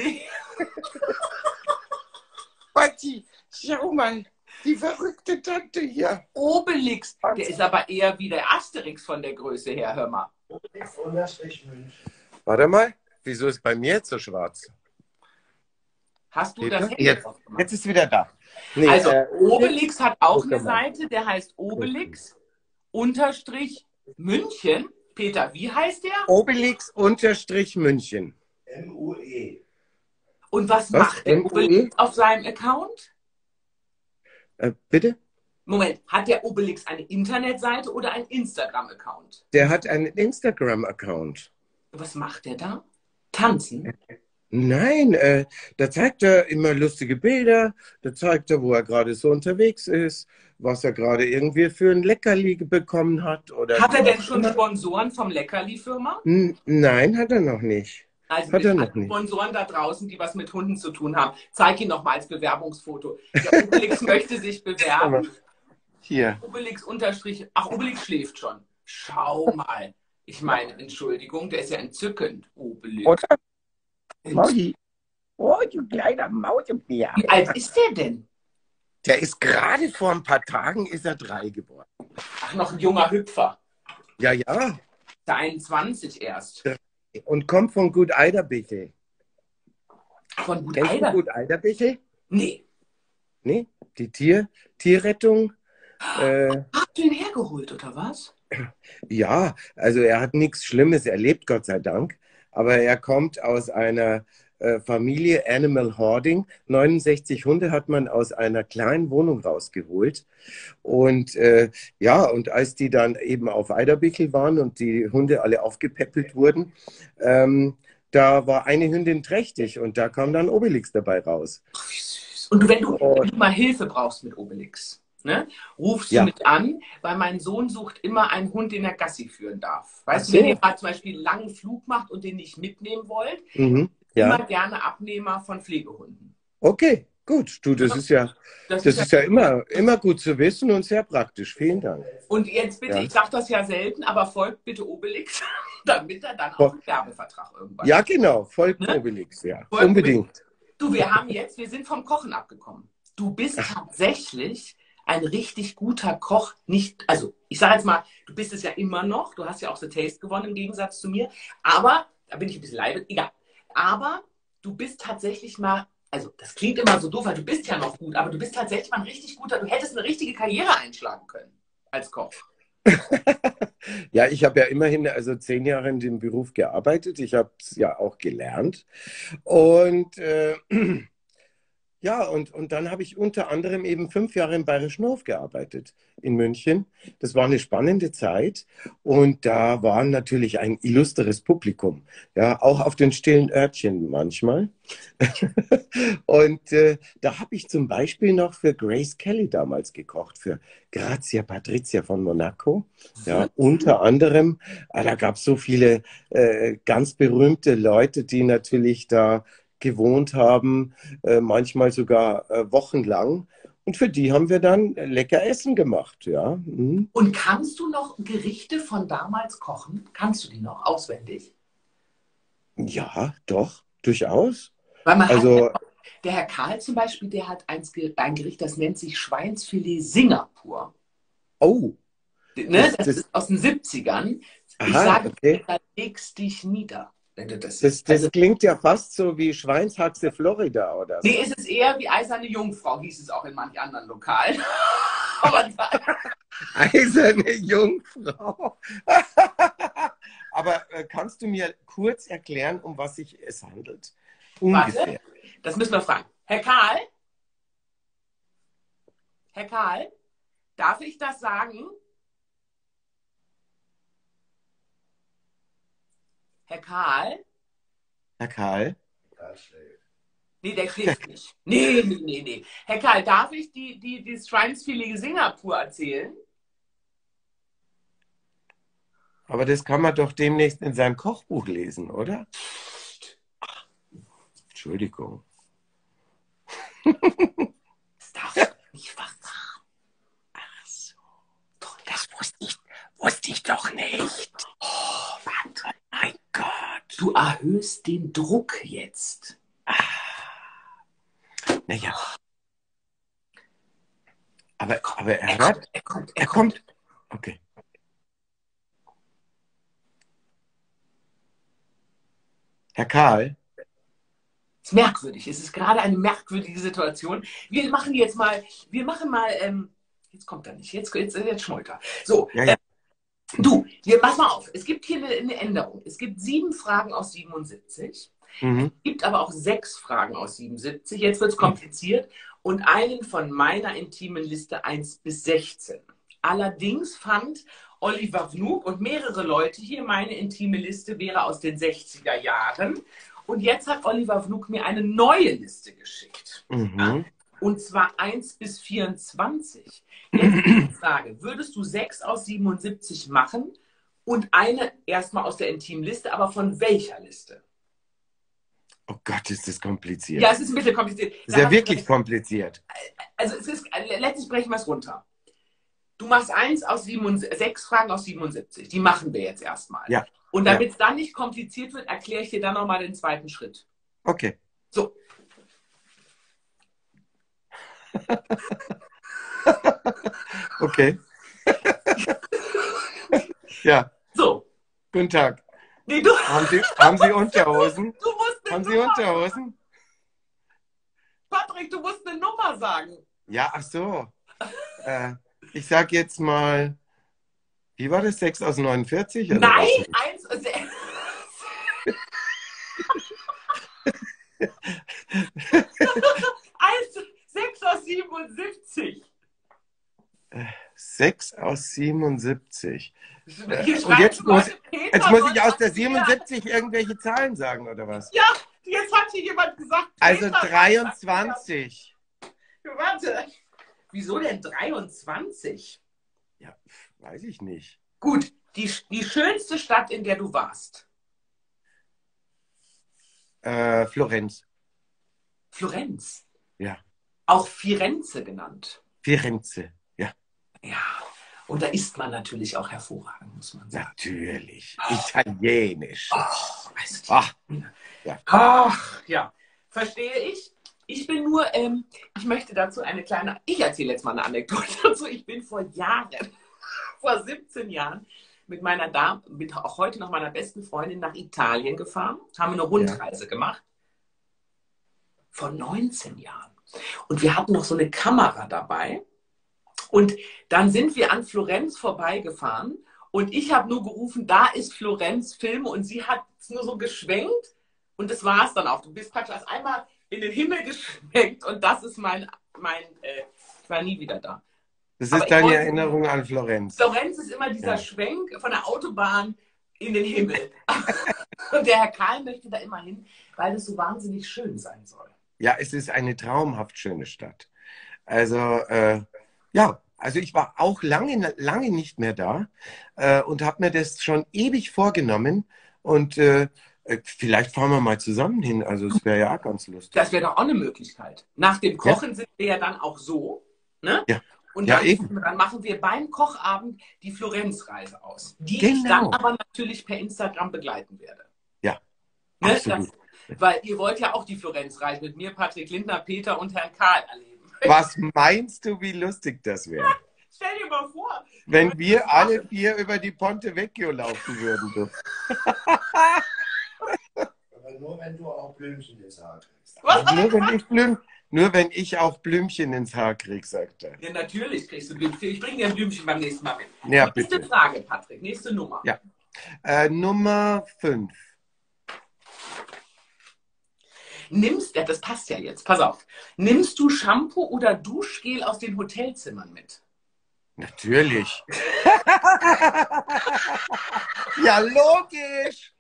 Batti, schau mal. Die verrückte Tante hier. Obelix. Der ist aber eher wie der Asterix von der Größe her, hör mal. Obelix unterstrich München. Warte mal. Wieso ist bei mir jetzt so schwarz? Hast du Peter? das Handy Jetzt, drauf gemacht? jetzt ist wieder da. Nee, Also Obelix hat auch guck eine mal. Seite, der heißt Obelix unterstrich München. Peter, wie heißt der? Obelix unterstrich München. MUE. Und was Was? macht der MUE? Obelix auf seinem Account? Bitte? Moment, hat der Obelix eine Internetseite oder einen Instagram-Account? Der hat einen Instagram-Account. Was macht der da? Tanzen? Nein, da zeigt er immer lustige Bilder, da zeigt er, wo er gerade so unterwegs ist, was er gerade irgendwie für ein Leckerli bekommen hat. Oder Hat er denn schon Sponsoren vom Leckerli-Firma? Nein, hat er noch nicht. Also Hat er mit noch allen nicht. Sponsoren da draußen, die was mit Hunden zu tun haben. Zeig ihn noch mal als Bewerbungsfoto. Der Obelix möchte sich bewerben. Hier. Obelix unterstrich. Ach, Obelix schläft schon. Schau mal. Ich meine, Entschuldigung, der ist ja entzückend. Obelix. Oder? Maui. Oh, du kleiner Mausebär. Wie alt ist der denn? Der ist gerade vor ein paar Tagen ist er 3 geworden. Ach, noch ein junger Hüpfer. Ja, ja. Der 21 erst. und kommt von Gut Eiderbichl. Von Gut Kennst du Eider? Gut Eiderbichl? Nee. Nee? Die Tierrettung. Hast du ihn hergeholt, oder was? Ja, also er hat nichts Schlimmes erlebt, Gott sei Dank. Aber er kommt aus einer Familie Animal Hoarding. 69 Hunde hat man aus einer kleinen Wohnung rausgeholt. Und ja, und als die dann eben auf Eiderbichl waren und die Hunde alle aufgepäppelt wurden, da war eine Hündin trächtig und da kam dann Obelix dabei raus. Ach, wie süß. Und wenn du mal Hilfe brauchst mit Obelix, ne, rufst du Ja. mich an, weil mein Sohn sucht immer einen Hund, den er Gassi führen darf. Weißt Ach du, wenn so. ihr mal zum Beispiel einen langen Flug macht und den nicht mitnehmen wollt, Mhm. immer Ja, gerne Abnehmer von Pflegehunden. okay, gut. Du, das ist ja immer gut zu wissen und sehr praktisch. Vielen Dank. Und jetzt bitte, Ja. ich sage das ja selten, aber folgt bitte Obelix, damit er dann auch einen Werbevertrag irgendwann Ja, genau, folgt Ne? Obelix, ja. Folgt Unbedingt. Du, wir sind vom Kochen abgekommen. Du bist tatsächlich ein richtig guter Koch. Nicht, also ich sage jetzt mal, du bist es ja immer noch. Du hast ja auch The Taste gewonnen im Gegensatz zu mir. Aber, da bin ich ein bisschen leid, egal. Aber du bist tatsächlich mal, also das klingt immer so doof, weil du bist ja noch gut, aber du bist tatsächlich mal ein richtig guter, du hättest eine richtige Karriere einschlagen können als Koch. Ja, ich habe ja immerhin also 10 Jahre in dem Beruf gearbeitet. Ich habe es ja auch gelernt. Und ja, und dann habe ich unter anderem eben 5 Jahre im Bayerischen Hof gearbeitet in München. Das war eine spannende Zeit und da war natürlich ein illustres Publikum, ja, auch auf den stillen Örtchen manchmal. Und da habe ich zum Beispiel noch für Grace Kelly damals gekocht, für Grazia Patrizia von Monaco. Ja, unter anderem, da gab es so viele ganz berühmte Leute, die natürlich da gewohnt haben, manchmal sogar wochenlang. Und für die haben wir dann lecker Essen gemacht, ja. Mhm. Und kannst du noch Gerichte von damals kochen? Kannst du die noch auswendig? Ja, doch, durchaus. Weil man Also, hat, der Herr Karl zum Beispiel, der hat ein Gericht, das nennt sich Schweinsfilet Singapur. oh, Ne? Das das, ist aus den 70ern. Ich aha, sage, okay. da legst dich nieder, wenn du das Das isst. Also, klingt ja fast so wie Schweinshaxe Florida oder so. nee, es ist eher wie Eiserne Jungfrau, hieß es auch in manch anderen Lokalen. Aber da, Eiserne Jungfrau. Aber kannst du mir kurz erklären, um was sich es handelt? Ungefähr. warte, das müssen wir fragen. Herr Karl? Herr Karl, darf ich das sagen? Herr Karl? Herr Karl? Ja, schläft. Nee, der schläft nicht. Nee. Herr Karl, darf ich die Schweinsfilet Singapur erzählen? Aber das kann man doch demnächst in seinem Kochbuch lesen, oder? Entschuldigung. Das darfst du nicht verraten. Ach so. Das wusste ich doch nicht. Oh, warte. Mein Gott. Du erhöhst den Druck jetzt. Naja. Aber er hört. Er kommt. Okay. Herr Karl? Es ist merkwürdig. Es ist gerade eine merkwürdige Situation. Wir machen mal, jetzt kommt er nicht, jetzt schmollt er. So, Ja, ja. pass mal auf. Es gibt hier eine Änderung. Es gibt 7 Fragen aus 77. Mhm. Es gibt aber auch 6 Fragen aus 77. Jetzt wird es kompliziert. Und einen von meiner intimen Liste 1 bis 16. Allerdings fand Oliver Wnuk und mehrere Leute hier, meine intime Liste wäre aus den 60er Jahren. Und jetzt hat Oliver Wnuk mir eine neue Liste geschickt. Mhm. Und zwar 1 bis 24. Jetzt ist die Frage, würdest du 6 aus 77 machen und eine erstmal aus der intimen Liste, aber von welcher Liste? Oh Gott, ist das kompliziert. Ja, es ist ein bisschen kompliziert. Das ist ja wirklich kompliziert. Also letztlich brechen wir es runter. Du machst 6 Fragen aus 77. Die machen wir jetzt erstmal. Ja. Und damit es dann nicht kompliziert wird, erkläre ich dir dann nochmal den zweiten Schritt. Okay. So. Okay. Ja, So. guten Tag. Nee, du, Haben Sie Unterhosen? du musst eine Haben Sie Nummer. Unterhosen? Du musst eine Haben Sie Nummer. Unterhosen? Patrick, du musst eine Nummer sagen. Ja, ach so. Ich sag jetzt mal, wie war das? 6 aus 49 oder Nein, was? 6 aus 77. 6 aus 77. Hier Und schreiben jetzt muss, Leute, Peter jetzt muss soll ich aus der das mehr. 77 irgendwelche Zahlen sagen, oder was? Ja, jetzt hat hier jemand gesagt. Also Peter soll 23. das mehr. Warte. Wieso denn 23? Ja, weiß ich nicht. Gut, die schönste Stadt, in der du warst. Florenz. Florenz. Ja. Auch Firenze genannt. Firenze. Ja, Ja. Und da isst man natürlich auch hervorragend, muss man sagen. natürlich. Italienisch. Ach, weißt du, Ach, ja. Ach, ja. Verstehe ich. Ich bin nur, ich möchte dazu ich erzähle jetzt mal eine Anekdote dazu. Ich bin vor 17 Jahren, mit auch heute noch meiner besten Freundin nach Italien gefahren, haben eine Rundreise gemacht. Vor 19 Jahren. Und wir hatten noch so eine Kamera dabei. Und dann sind wir an Florenz vorbeigefahren und ich habe nur gerufen, da ist Florenz, Filme, und sie hat es nur so geschwenkt und das war es dann auch. Du bist praktisch als einmal in den Himmel geschwenkt und das ist ich war nie wieder da. Das Aber ist ich deine wollte- Erinnerung an Florenz. Florenz ist immer dieser Schwenk von der Autobahn in den Himmel. Und der Herr Karl möchte da immer hin, weil es so wahnsinnig schön sein soll. Ja, es ist eine traumhaft schöne Stadt. Also, ja, also ich war auch lange, lange nicht mehr da und habe mir das schon ewig vorgenommen. Und vielleicht fahren wir mal zusammen hin. Also es wäre ja auch ganz lustig. Das wäre doch auch eine Möglichkeit. Nach dem Kochen sind wir ja dann auch so, ne? Ja. Und Ja, dann, eben. dann machen wir beim Kochabend die Florenz-Reise aus, die ich Genau. dann aber natürlich per Instagram begleiten werde. Ja, Ne? absolut. Weil ihr wollt ja auch die Florenz-Reise mit mir, Patrick Lindner, Peter und Herrn Karl erleben. Was meinst du, wie lustig das wäre? Stell dir mal vor. Wenn wir alle 4 über die Ponte Vecchio laufen würden. Du. Aber nur wenn du auch Blümchen ins Haar kriegst. Was hat er gesagt? Nur wenn ich auch Blümchen ins Haar krieg, sagt er. Ja, natürlich kriegst du Blümchen. Ich bringe dir ein Blümchen beim nächsten Mal mit. Ja, Nächste bitte. Frage, Patrick. Nächste Nummer. Ja. Nummer 5. Das passt ja jetzt. Pass auf. Nimmst du Shampoo oder Duschgel aus den Hotelzimmern mit? Natürlich. Ja, logisch.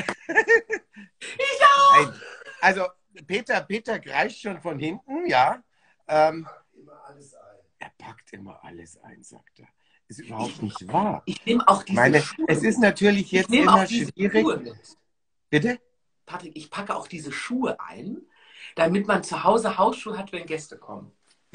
Ich auch. Nein. Also, Peter kreischt schon von hinten, ja. Immer alles ein. Er packt immer alles ein, sagt er. Ist überhaupt nicht wahr. Ich nehme auch diese Meine, Schuhe. es ist natürlich Ich jetzt nehme immer auch diese schwierig. Schuhe mit. Bitte? Patrick, ich packe auch diese Schuhe ein, damit man zu Hause Hausschuhe hat, wenn Gäste kommen.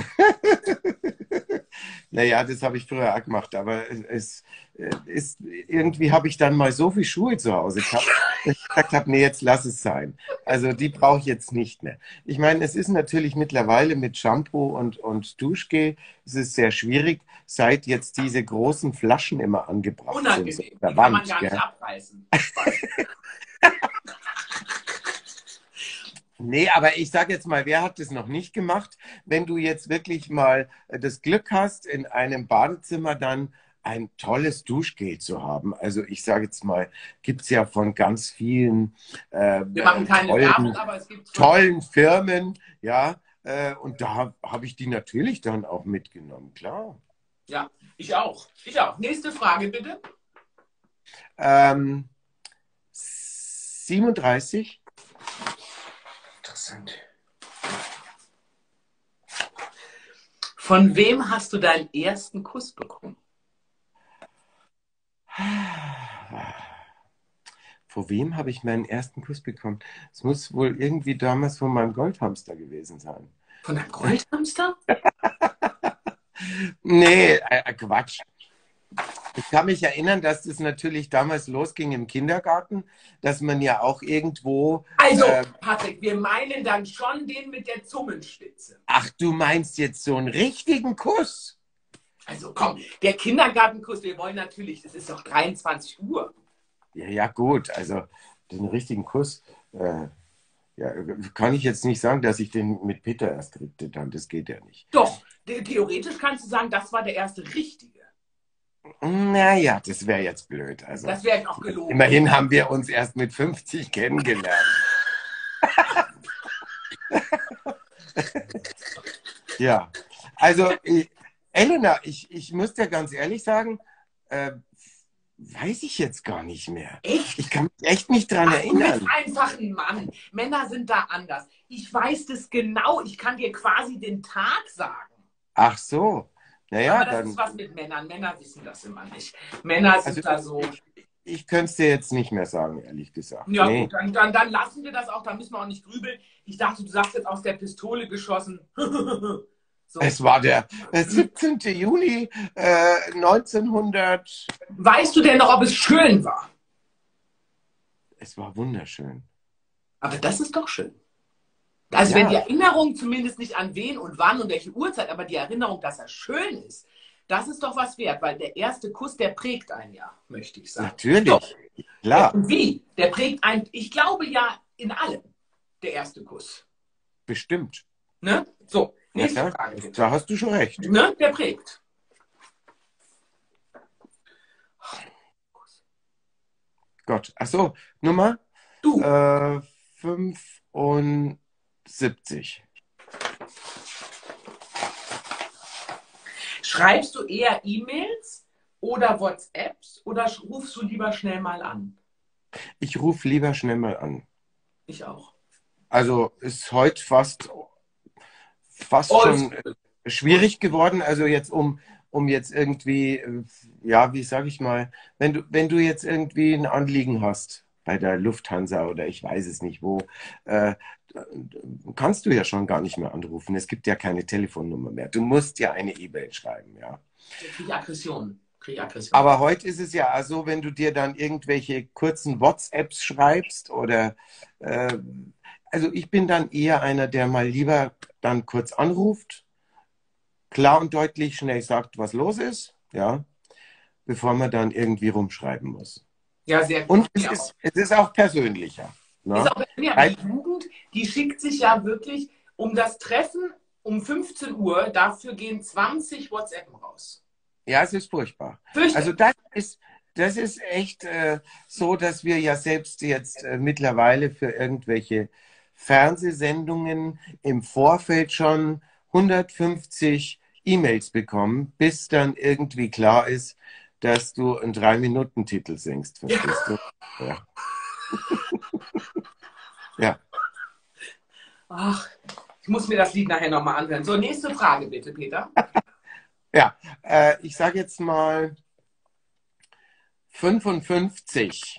Naja, das habe ich früher auch gemacht, aber es ist, irgendwie habe ich dann mal so viele Schuhe zu Hause gehabt, dass ich gesagt habe, nee, jetzt lass es sein. Also die brauche ich jetzt nicht mehr. Ich meine, es ist natürlich mittlerweile mit Shampoo und Duschgel, es ist sehr schwierig, seit jetzt diese großen Flaschen immer angebracht Unangenehm. sind. Die Der kann man Wand, gar nicht gell? abreißen. Nee, aber ich sage jetzt mal, wer hat das noch nicht gemacht? Wenn du jetzt wirklich mal das Glück hast, in einem Badezimmer dann ein tolles Duschgel zu haben. Also ich sage jetzt mal, gibt es ja von ganz vielen Wir machen keine Werbung, aber es gibt tollen Firmen, ja. Und da habe ich die natürlich dann auch mitgenommen, klar. Ja, ich auch. Ich auch. Nächste Frage, bitte. 37. Interessant. Von wem hast du deinen ersten Kuss bekommen? Vor wem habe ich meinen ersten Kuss bekommen? Es muss wohl irgendwie damals von meinem Goldhamster gewesen sein. Von einem Goldhamster? Nee, Quatsch. Ich kann mich erinnern, dass das natürlich damals losging im Kindergarten, dass man ja auch irgendwo... Also, Patrick, wir meinen dann schon den mit der Zungenspitze. Ach, du meinst jetzt so einen richtigen Kuss? Also komm, der Kindergartenkuss, wir wollen natürlich, es ist doch 23 Uhr. Ja, gut, also den richtigen Kuss, ja, kann ich jetzt nicht sagen, dass ich den mit Peter erst kriegte, dann, das geht ja nicht. Doch, theoretisch kannst du sagen, das war der erste richtige. Naja, das wäre jetzt blöd. Also, Das wäre auch gelogen. immerhin haben wir uns erst mit 50 kennengelernt. Ja, also Elena, ich muss dir ganz ehrlich sagen, weiß ich jetzt gar nicht mehr. Echt? Ich kann mich echt nicht dran Du erinnern. bist einfach ein Mann. Männer sind da anders. Ich weiß das genau. Ich kann dir quasi den Tag sagen. Ach so, naja, Aber das dann. ist was mit Männern. Männer wissen das immer nicht. Männer sind da so. Ich könnte es dir jetzt nicht mehr sagen, ehrlich gesagt. Ja, Nee. gut, dann lassen wir das auch. Da müssen wir auch nicht grübeln. Ich dachte, du sagst jetzt aus der Pistole geschossen. So. Es war der 17. Juni 1900. Weißt du denn noch, ob es schön war? Es war wunderschön. Aber das ist doch schön. Also Ja. wenn die Erinnerung zumindest nicht an wen und wann und welche Uhrzeit, aber die Erinnerung, dass er schön ist, das ist doch was wert, weil der erste Kuss, der prägt ein Jahr, möchte ich sagen. Natürlich, Doch. klar, Und wie? Der prägt ein, ich glaube ja in allem, der erste Kuss. bestimmt. Ne? So, nächste Ja, Frage bitte. da hast du schon recht. Ne? Der prägt. Gott, ach so, Nummer Du, 75. schreibst du eher E-Mails oder WhatsApps oder rufst du lieber schnell mal an? Ich rufe lieber schnell mal an. Ich auch. Also ist heute fast schon schwierig geworden. Also jetzt um jetzt irgendwie, ja, wie sage ich mal, wenn du jetzt irgendwie ein Anliegen hast bei der Lufthansa oder ich weiß es nicht wo, kannst du ja schon gar nicht mehr anrufen. Es gibt ja keine Telefonnummer mehr. Du musst ja eine E-Mail schreiben, ja. Krieg Aggression. Aber heute ist es ja so, wenn du dir dann irgendwelche kurzen WhatsApps schreibst oder also ich bin dann eher einer, der mal lieber dann kurz anruft, klar und deutlich schnell sagt, was los ist, ja, bevor man dann irgendwie rumschreiben muss. Ja, sehr gut. Und Ja. es ist auch persönlicher. Ne? Ist auch bei mir, aber die Jugend, die schickt sich ja wirklich um das Treffen um 15 Uhr, dafür gehen 20 WhatsApp raus. Ja, es ist furchtbar. Fürchterlich. Also das ist echt so, dass wir ja selbst jetzt mittlerweile für irgendwelche Fernsehsendungen im Vorfeld schon 150 E-Mails bekommen, bis dann irgendwie klar ist, dass du einen 3-Minuten-Titel singst. Verstehst du? Ja. Ja. Ach, ich muss mir das Lied nachher nochmal anhören. So, nächste Frage bitte, Peter. Ja, ich sage jetzt mal 55.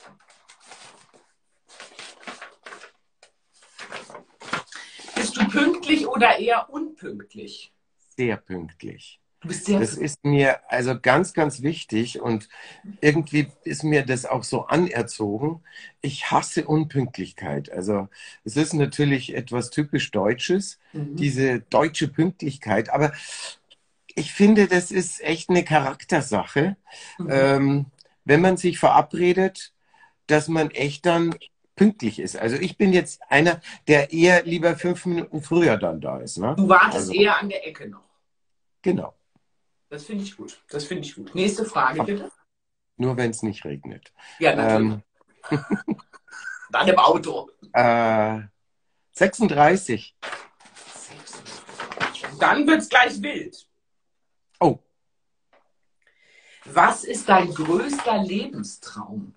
Bist du pünktlich oder eher unpünktlich? Sehr pünktlich. Du bist sehr Das ist mir also ganz, ganz wichtig und irgendwie ist mir das auch so anerzogen. Ich hasse Unpünktlichkeit. Also es ist natürlich etwas typisch Deutsches, diese deutsche Pünktlichkeit. Aber ich finde, das ist echt eine Charaktersache, wenn man sich verabredet, dass man echt dann pünktlich ist. Also ich bin jetzt einer, der eher lieber 5 Minuten früher dann da ist. Ne? Du wartest Also, eher an der Ecke noch. genau. Das finde ich gut. Das finde ich gut. Nächste Frage bitte. Nur wenn es nicht regnet. Ja, natürlich. Dann im Auto. 36. Dann wird es gleich wild. Oh, Was ist dein größter Lebenstraum?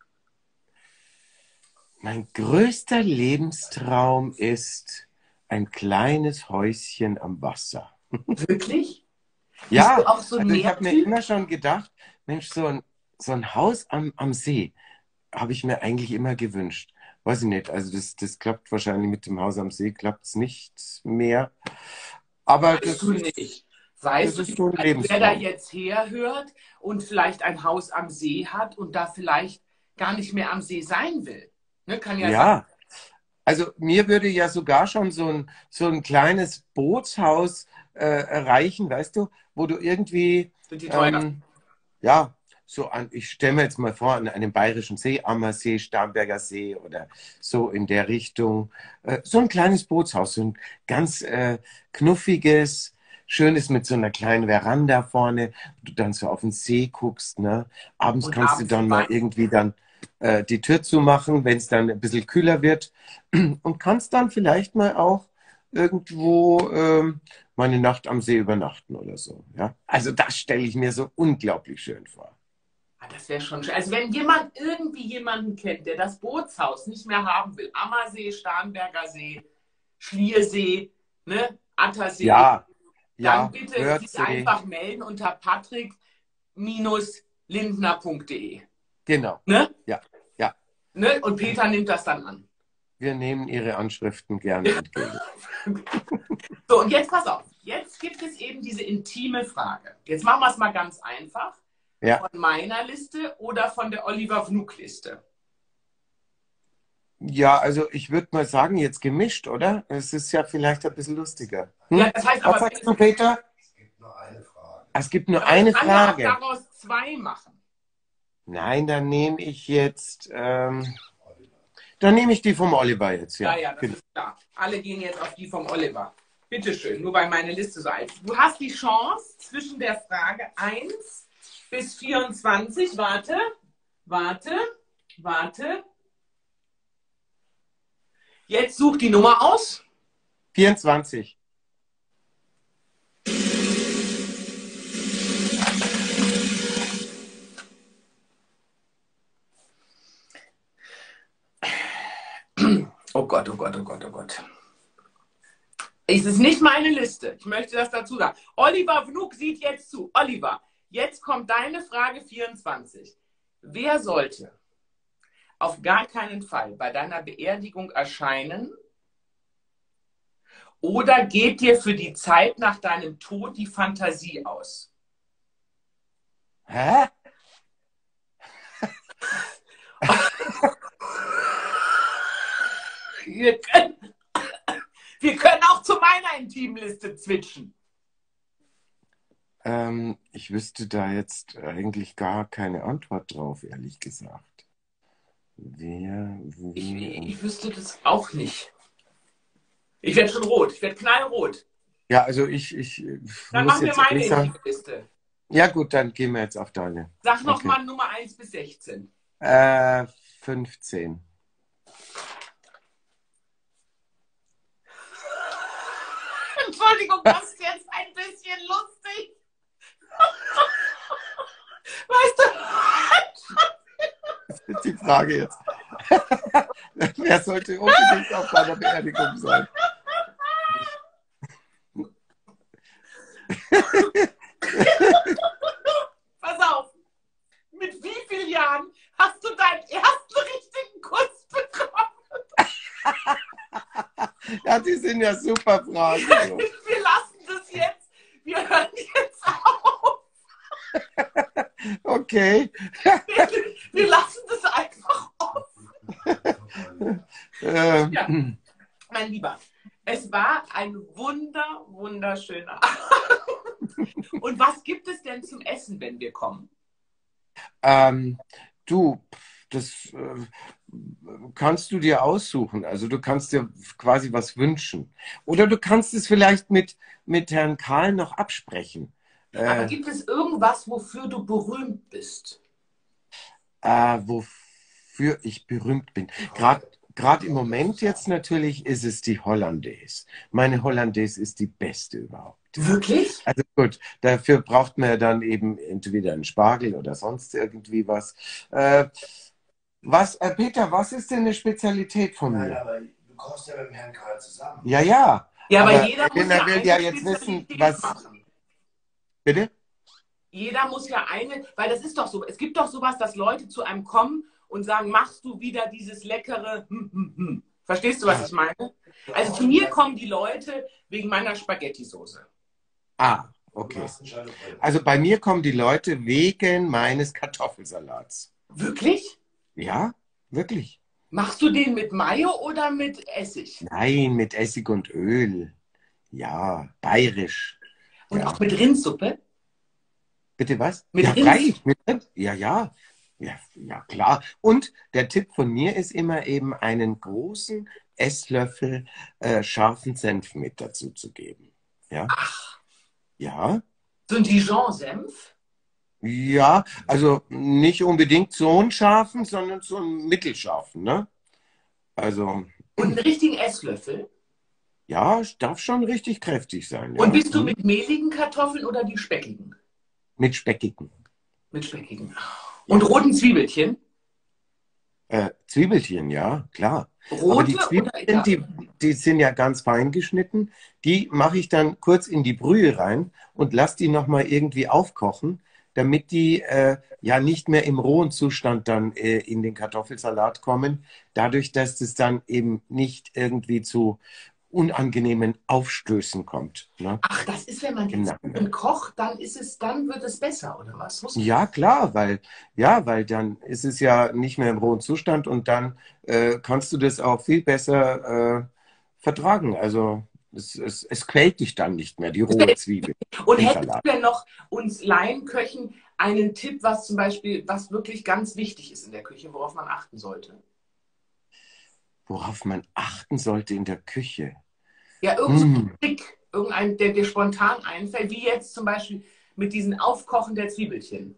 mein größter Lebenstraum ist ein kleines Häuschen am Wasser. Wirklich? Ja, Bist du auch so ein also ich habe mir Meertyp? immer schon gedacht, Mensch, so ein Haus am See habe ich mir eigentlich immer gewünscht. Weiß ich nicht, also das klappt wahrscheinlich mit dem Haus am See, klappt es nicht mehr. Aber Weißt du nicht. Weißt das du, ist so ein wer da Lebenstraum. jetzt herhört und vielleicht ein Haus am See hat und da vielleicht gar nicht mehr am See sein will? Ne, kann ja sein. Ja, also mir würde ja sogar schon so ein kleines Bootshaus reichen, weißt du, wo du irgendwie Sind die teuer? ja, so an, ich stelle mir jetzt mal vor, an einem bayerischen See, Ammersee, Starnberger See oder so in der Richtung, so ein kleines Bootshaus, so ein ganz knuffiges, schönes mit so einer kleinen Veranda vorne, wo du dann so auf den See guckst, ne? Abends Und kannst du abends dann mal Wein. irgendwie dann die Tür zumachen, wenn es dann ein bisschen kühler wird und kannst dann vielleicht mal auch irgendwo mal eine Nacht am See übernachten oder so. Ja? Also das stelle ich mir so unglaublich schön vor. Ah, das wäre schon schön. Also wenn jemand irgendwie jemanden kennt, der das Bootshaus nicht mehr haben will, Ammersee, Starnberger See, Schliersee, ne, Attersee, Ja, dann ja, bitte sich Wörthsee, einfach melden unter patrick-lindner.de. genau. Ne? Ja, ja. Ne? Und Peter nimmt das dann an. Wir nehmen Ihre Anschriften gerne entgegen. So, und jetzt pass auf. Jetzt gibt es eben diese intime Frage. Jetzt machen wir es mal ganz einfach. Ja. Von meiner Liste oder von der Oliver Wnuk-Liste? Ja, also ich würde mal sagen, jetzt gemischt, oder? Es ist ja vielleicht ein bisschen lustiger. Ja, das heißt Was aber, sagst du, Peter? Es gibt nur eine Frage. Es gibt nur aber eine ich kann ja auch Frage. daraus 2 machen. Nein, dann nehme ich jetzt, dann nehme ich die vom Oliver jetzt, Ja, ja. ja, das ist klar. Alle gehen jetzt auf die vom Oliver. Bitteschön, nur weil meine Liste so alt ist. Du hast die Chance zwischen der Frage 1 bis 24. Warte. Jetzt such die Nummer aus. 24. Oh Gott, oh Gott, oh Gott, oh Gott. Es ist nicht meine Liste. Ich möchte das dazu sagen. Oliver Wnuk sieht jetzt zu. Oliver, jetzt kommt deine Frage 24. Wer sollte auf gar keinen Fall bei deiner Beerdigung erscheinen oder geht dir für die Zeit nach deinem Tod die Fantasie aus? Hä? Wir können auch zu meiner Intimliste switchen. Ich wüsste da jetzt eigentlich gar keine Antwort drauf, ehrlich gesagt. Wer, Ich wüsste das auch nicht. Ich werde schon rot. Ich werde knallrot. Ja, also ich Dann muss machen wir jetzt meine ehrlich sagen. Intimliste. Ja gut, dann gehen wir jetzt auf deine. Sag noch Okay. mal Nummer 1 bis 16. 15. Entschuldigung, das ist jetzt ein bisschen lustig. Weißt du? Das ist die Frage jetzt. Wer sollte unbedingt auf deiner Beerdigung sein? Pass auf. Mit wie vielen Jahren hast du deinen ersten richtigen Kuss bekommen? Ja, die sind ja super Fragen. Wir lassen das jetzt. Wir hören jetzt auf. Okay. Wir lassen das einfach offen. Ja. Mein Lieber, es war ein wunderschöner Abend. Und was gibt es denn zum Essen, wenn wir kommen? Du, das kannst du dir aussuchen. Also du kannst dir quasi was wünschen. Oder du kannst es vielleicht mit Herrn Karl noch absprechen. Aber gibt es irgendwas, wofür du berühmt bist? Wofür ich berühmt bin. Gerade im Moment jetzt natürlich ist es die Hollandaise. Meine Hollandaise ist die beste überhaupt. Wirklich? Also gut, dafür braucht man ja dann eben entweder einen Spargel oder sonst irgendwie was. Peter, was ist denn eine Spezialität von Nein, mir? aber du kochst ja mit dem Herrn Karl zusammen. Ja, ja. Ja, aber Aber jeder muss Elena ja will eine ja jetzt wissen, Spezialität was. machen. Bitte? Jeder muss ja eine, weil das ist doch so, es gibt doch sowas, dass Leute zu einem kommen und sagen, machst du wieder dieses leckere Verstehst du, was ich meine? Also zu mir kommen die Leute wegen meiner Spaghetti-Soße. Ah, Du okay. machst einen Schalotte. Also bei mir kommen die Leute wegen meines Kartoffelsalats. Wirklich? Ja, wirklich. Machst du den mit Mayo oder mit Essig? Nein, mit Essig und Öl. Ja, bayerisch. Und Ja. auch mit Rindsuppe? Bitte was? Mit Ja, Rind? freilich. Mit Rind. Ja, ja. Ja, ja, klar. Und der Tipp von mir ist immer eben einen großen Esslöffel scharfen Senf mit dazu zu geben. Ja, ja, So ein Dijon-Senf? ja. Also nicht unbedingt so einen scharfen, sondern so einen mittelscharfen, ne? Also, Und einen richtigen Esslöffel? ja, darf schon richtig kräftig sein, Und ja. bist du mit mehligen Kartoffeln oder die speckigen? Mit speckigen. Mit speckigen. Und Ja. roten Zwiebelchen? Zwiebelchen, ja, klar. Aber Rote die oder Zwiebelchen, die sind ja ganz fein geschnitten. Die mache ich dann kurz in die Brühe rein und lasse die nochmal irgendwie aufkochen, damit die ja nicht mehr im rohen Zustand dann in den Kartoffelsalat kommen. Dadurch, dass es dann eben nicht irgendwie zu unangenehmen Aufstößen kommt. Ne? Ach, das ist, wenn man die Genau. Zwiebeln kocht, dann wird es besser, oder was? Ja, klar, weil dann ist es ja nicht mehr im rohen Zustand und dann kannst du das auch viel besser vertragen. Also es quält dich dann nicht mehr, die rohe Zwiebel Und im hättest Salat. du denn noch uns Laienköchen einen Tipp, was zum Beispiel, was wirklich ganz wichtig ist in der Küche, worauf man achten sollte? Worauf man achten sollte in der Küche. Ja, irgend so Hm. ein Trick, irgendein, der dir spontan einfällt, wie jetzt zum Beispiel mit diesen Aufkochen der Zwiebelchen.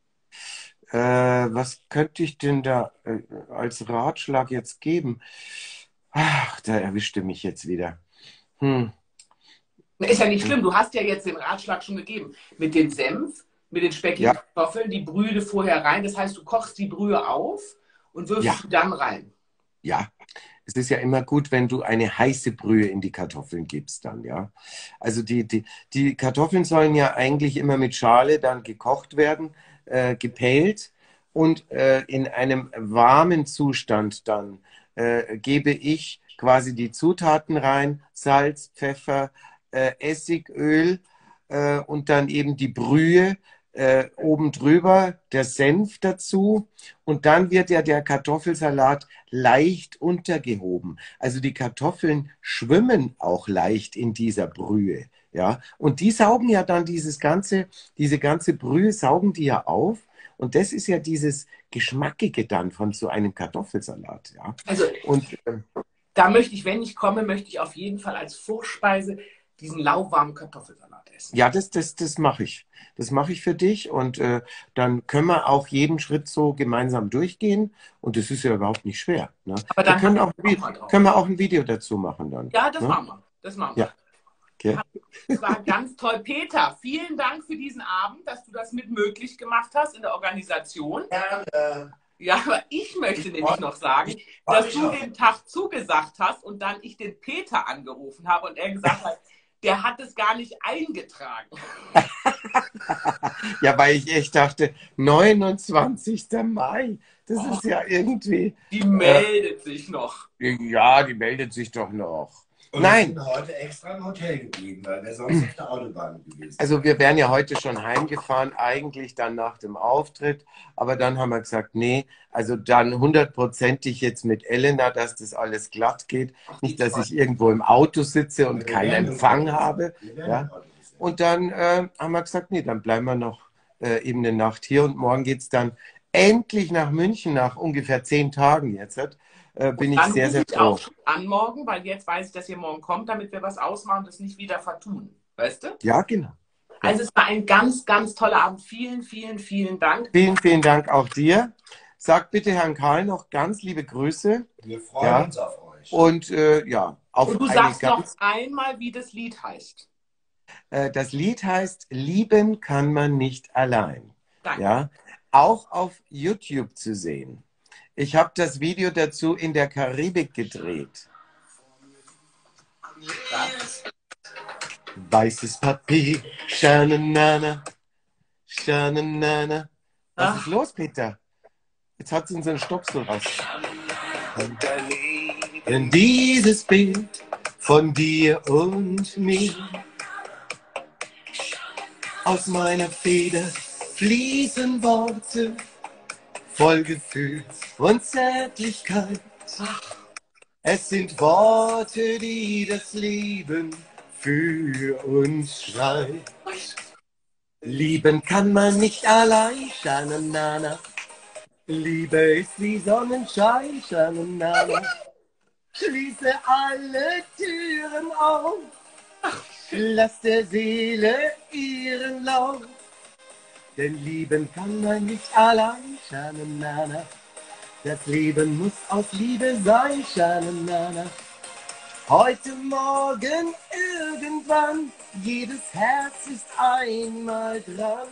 Was könnte ich denn da als Ratschlag jetzt geben? Ach, da erwischte mich jetzt wieder. Hm. Ist ja nicht schlimm, du hast ja jetzt den Ratschlag schon gegeben. Mit dem Senf, mit den speckigen Ja. Kartoffeln, die Brühe vorher rein. Das heißt, du kochst die Brühe auf und wirfst Ja. sie dann rein. Ja, es ist ja immer gut, wenn du eine heiße Brühe in die Kartoffeln gibst dann, ja. Also die Kartoffeln sollen ja eigentlich immer mit Schale dann gekocht werden, gepellt und in einem warmen Zustand dann gebe ich quasi die Zutaten rein, Salz, Pfeffer, Essig, Öl und dann eben die Brühe oben drüber, der Senf dazu und dann wird ja der Kartoffelsalat leicht untergehoben. Also die Kartoffeln schwimmen auch leicht in dieser Brühe, ja. Und die saugen ja dann diese ganze Brühe saugen die ja auf. Und das ist ja dieses Geschmackige dann von so einem Kartoffelsalat, ja. Also Und da möchte ich, wenn ich komme, möchte ich auf jeden Fall als Vorspeise diesen lauwarmen Kartoffelsalat essen. ja, das mache ich. Das mache ich für dich und dann können wir auch jeden Schritt so gemeinsam durchgehen und das ist ja überhaupt nicht schwer. Ne? Aber dann können haben wir auch ein Video dazu machen dann. Ja, das ne? machen wir. Das machen wir. Ja. Okay. Das war ganz toll. Peter, vielen Dank für diesen Abend, dass du das mit möglich gemacht hast in der Organisation. Gerne. Ja, aber ich möchte nämlich noch sagen, dass du den Tag zugesagt hast und dann ich den Peter angerufen habe und er gesagt hat, der hat es gar nicht eingetragen. Ja, weil ich echt dachte, 29. Mai, das ist ja irgendwie. Die meldet sich noch. Ja, die meldet sich doch noch. Und Nein. wir sind heute extra im Hotel geblieben, weil wir sonst auf der Autobahn gewesen. Also wir wären ja heute schon heimgefahren, eigentlich dann nach dem Auftritt, aber dann haben wir gesagt, nee, also dann 100%ig jetzt mit Elena, dass das alles glatt geht, nicht, dass ich irgendwo im Auto sitze und keinen Empfang habe. Ja. Und dann haben wir gesagt, nee, dann bleiben wir noch eben eine Nacht hier und morgen geht es dann endlich nach München, nach ungefähr 10 Tagen jetzt. Bin ich Dann sehr, rufe sehr ich froh. auch schon an morgen, weil jetzt weiß ich, dass ihr morgen kommt, damit wir was ausmachen und das nicht wieder vertun. Weißt du? Ja, genau. Also es war ein ganz, ganz toller Abend. Vielen, vielen, vielen Dank. Vielen, vielen Dank auch dir. Sag bitte Herrn Karl noch ganz liebe Grüße. Wir freuen Ja. uns auf euch. Und ja, auf Und du eine sagst noch ganz. einmal, wie das Lied heißt. Das Lied heißt Lieben kann man nicht allein. Danke. Ja, auch auf YouTube zu sehen. Ich habe das Video dazu in der Karibik gedreht. Weißes Papier, Schananana, Schananana. Was Ach. ist los, Peter? Jetzt hat sie unseren Stopsel raus. Denn dieses Bild von dir und mir, aus meiner Feder fließen Worte voll Gefühl und Zärtlichkeit. Es sind Worte, die das Leben für uns schreibt. Lieben kann man nicht allein, Shananana. Liebe ist wie Sonnenschein, Shananana. Schließe alle Türen auf, lass der Seele ihren Lauf. Denn lieben kann man nicht allein, Shananana. Das Leben muss aus Liebe sein, Shananana. Heute Morgen, irgendwann, jedes Herz ist einmal dran.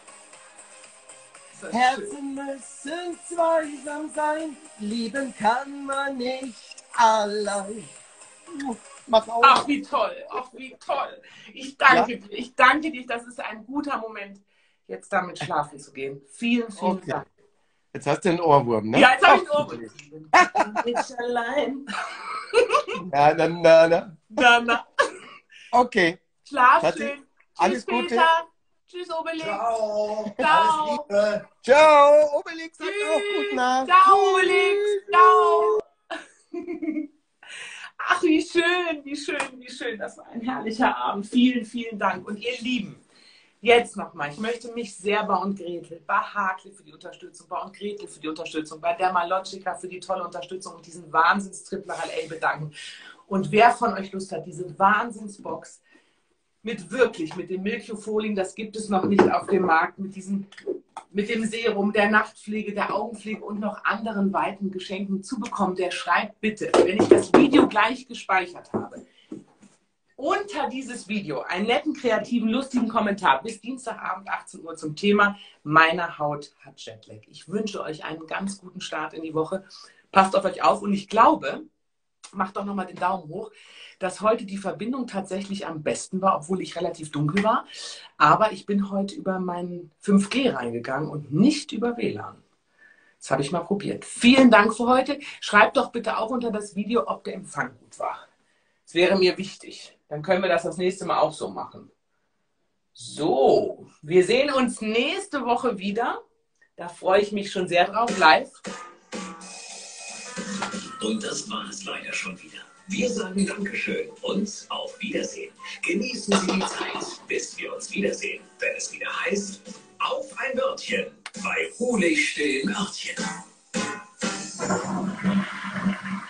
Herzen müssen zweisam sein, lieben kann man nicht allein. Mach auf. Ach, wie toll, ach, wie toll. Ich danke dir, ich danke dir, das ist ein guter Moment, jetzt damit schlafen zu gehen. Vielen, vielen Okay. Dank. Jetzt hast du einen Ohrwurm, ne? Ja, jetzt habe ich einen Ohrwurm. Lieben kann man nicht allein. Na. Na. Okay. Schlaf Schatzi, schön. alles Tschüss, Gute. Peter. Tschüss, Obelix. Ciao. Ciao. Alles Liebe. Ciao. Obelix sagt Tschüss. auch gute Nacht. Ciao, Obelix. Ciao. Ach, wie schön, wie schön, wie schön. Das war ein herrlicher Abend. Vielen, vielen Dank. Und ihr Lieben, jetzt nochmal. Ich möchte mich sehr bei und Gretel, bei Hakle für die Unterstützung, bei und Gretel für die Unterstützung, bei Dermalogica für die tolle Unterstützung und diesen Wahnsinns-Triple LA bedanken. Und wer von euch Lust hat, diese Wahnsinnsbox mit dem Milchiofolien, das gibt es noch nicht auf dem Markt, mit dem Serum, der Nachtpflege, der Augenpflege und noch anderen weiteren Geschenken zu bekommen, der schreibt bitte, wenn ich das Video gleich gespeichert habe, unter dieses Video einen netten, kreativen, lustigen Kommentar bis Dienstagabend 18 Uhr zum Thema "Meine Haut hat Jetlag". Ich wünsche euch einen ganz guten Start in die Woche. Passt auf euch auf und ich glaube, macht doch nochmal den Daumen hoch, dass heute die Verbindung tatsächlich am besten war, obwohl ich relativ dunkel war. Aber ich bin heute über meinen 5G reingegangen und nicht über WLAN. Das habe ich mal probiert. Vielen Dank für heute. Schreibt doch bitte auch unter das Video, ob der Empfang gut war. Das wäre mir wichtig. Dann können wir das nächste Mal auch so machen. So, wir sehen uns nächste Woche wieder. Da freue ich mich schon sehr drauf, live. Und das war es leider schon wieder. Wir sagen Dankeschön und auf Wiedersehen. Genießen Sie die Zeit, bis wir uns wiedersehen, wenn es wieder heißt, auf ein Wörtchen bei Ulich Still Mörtchen.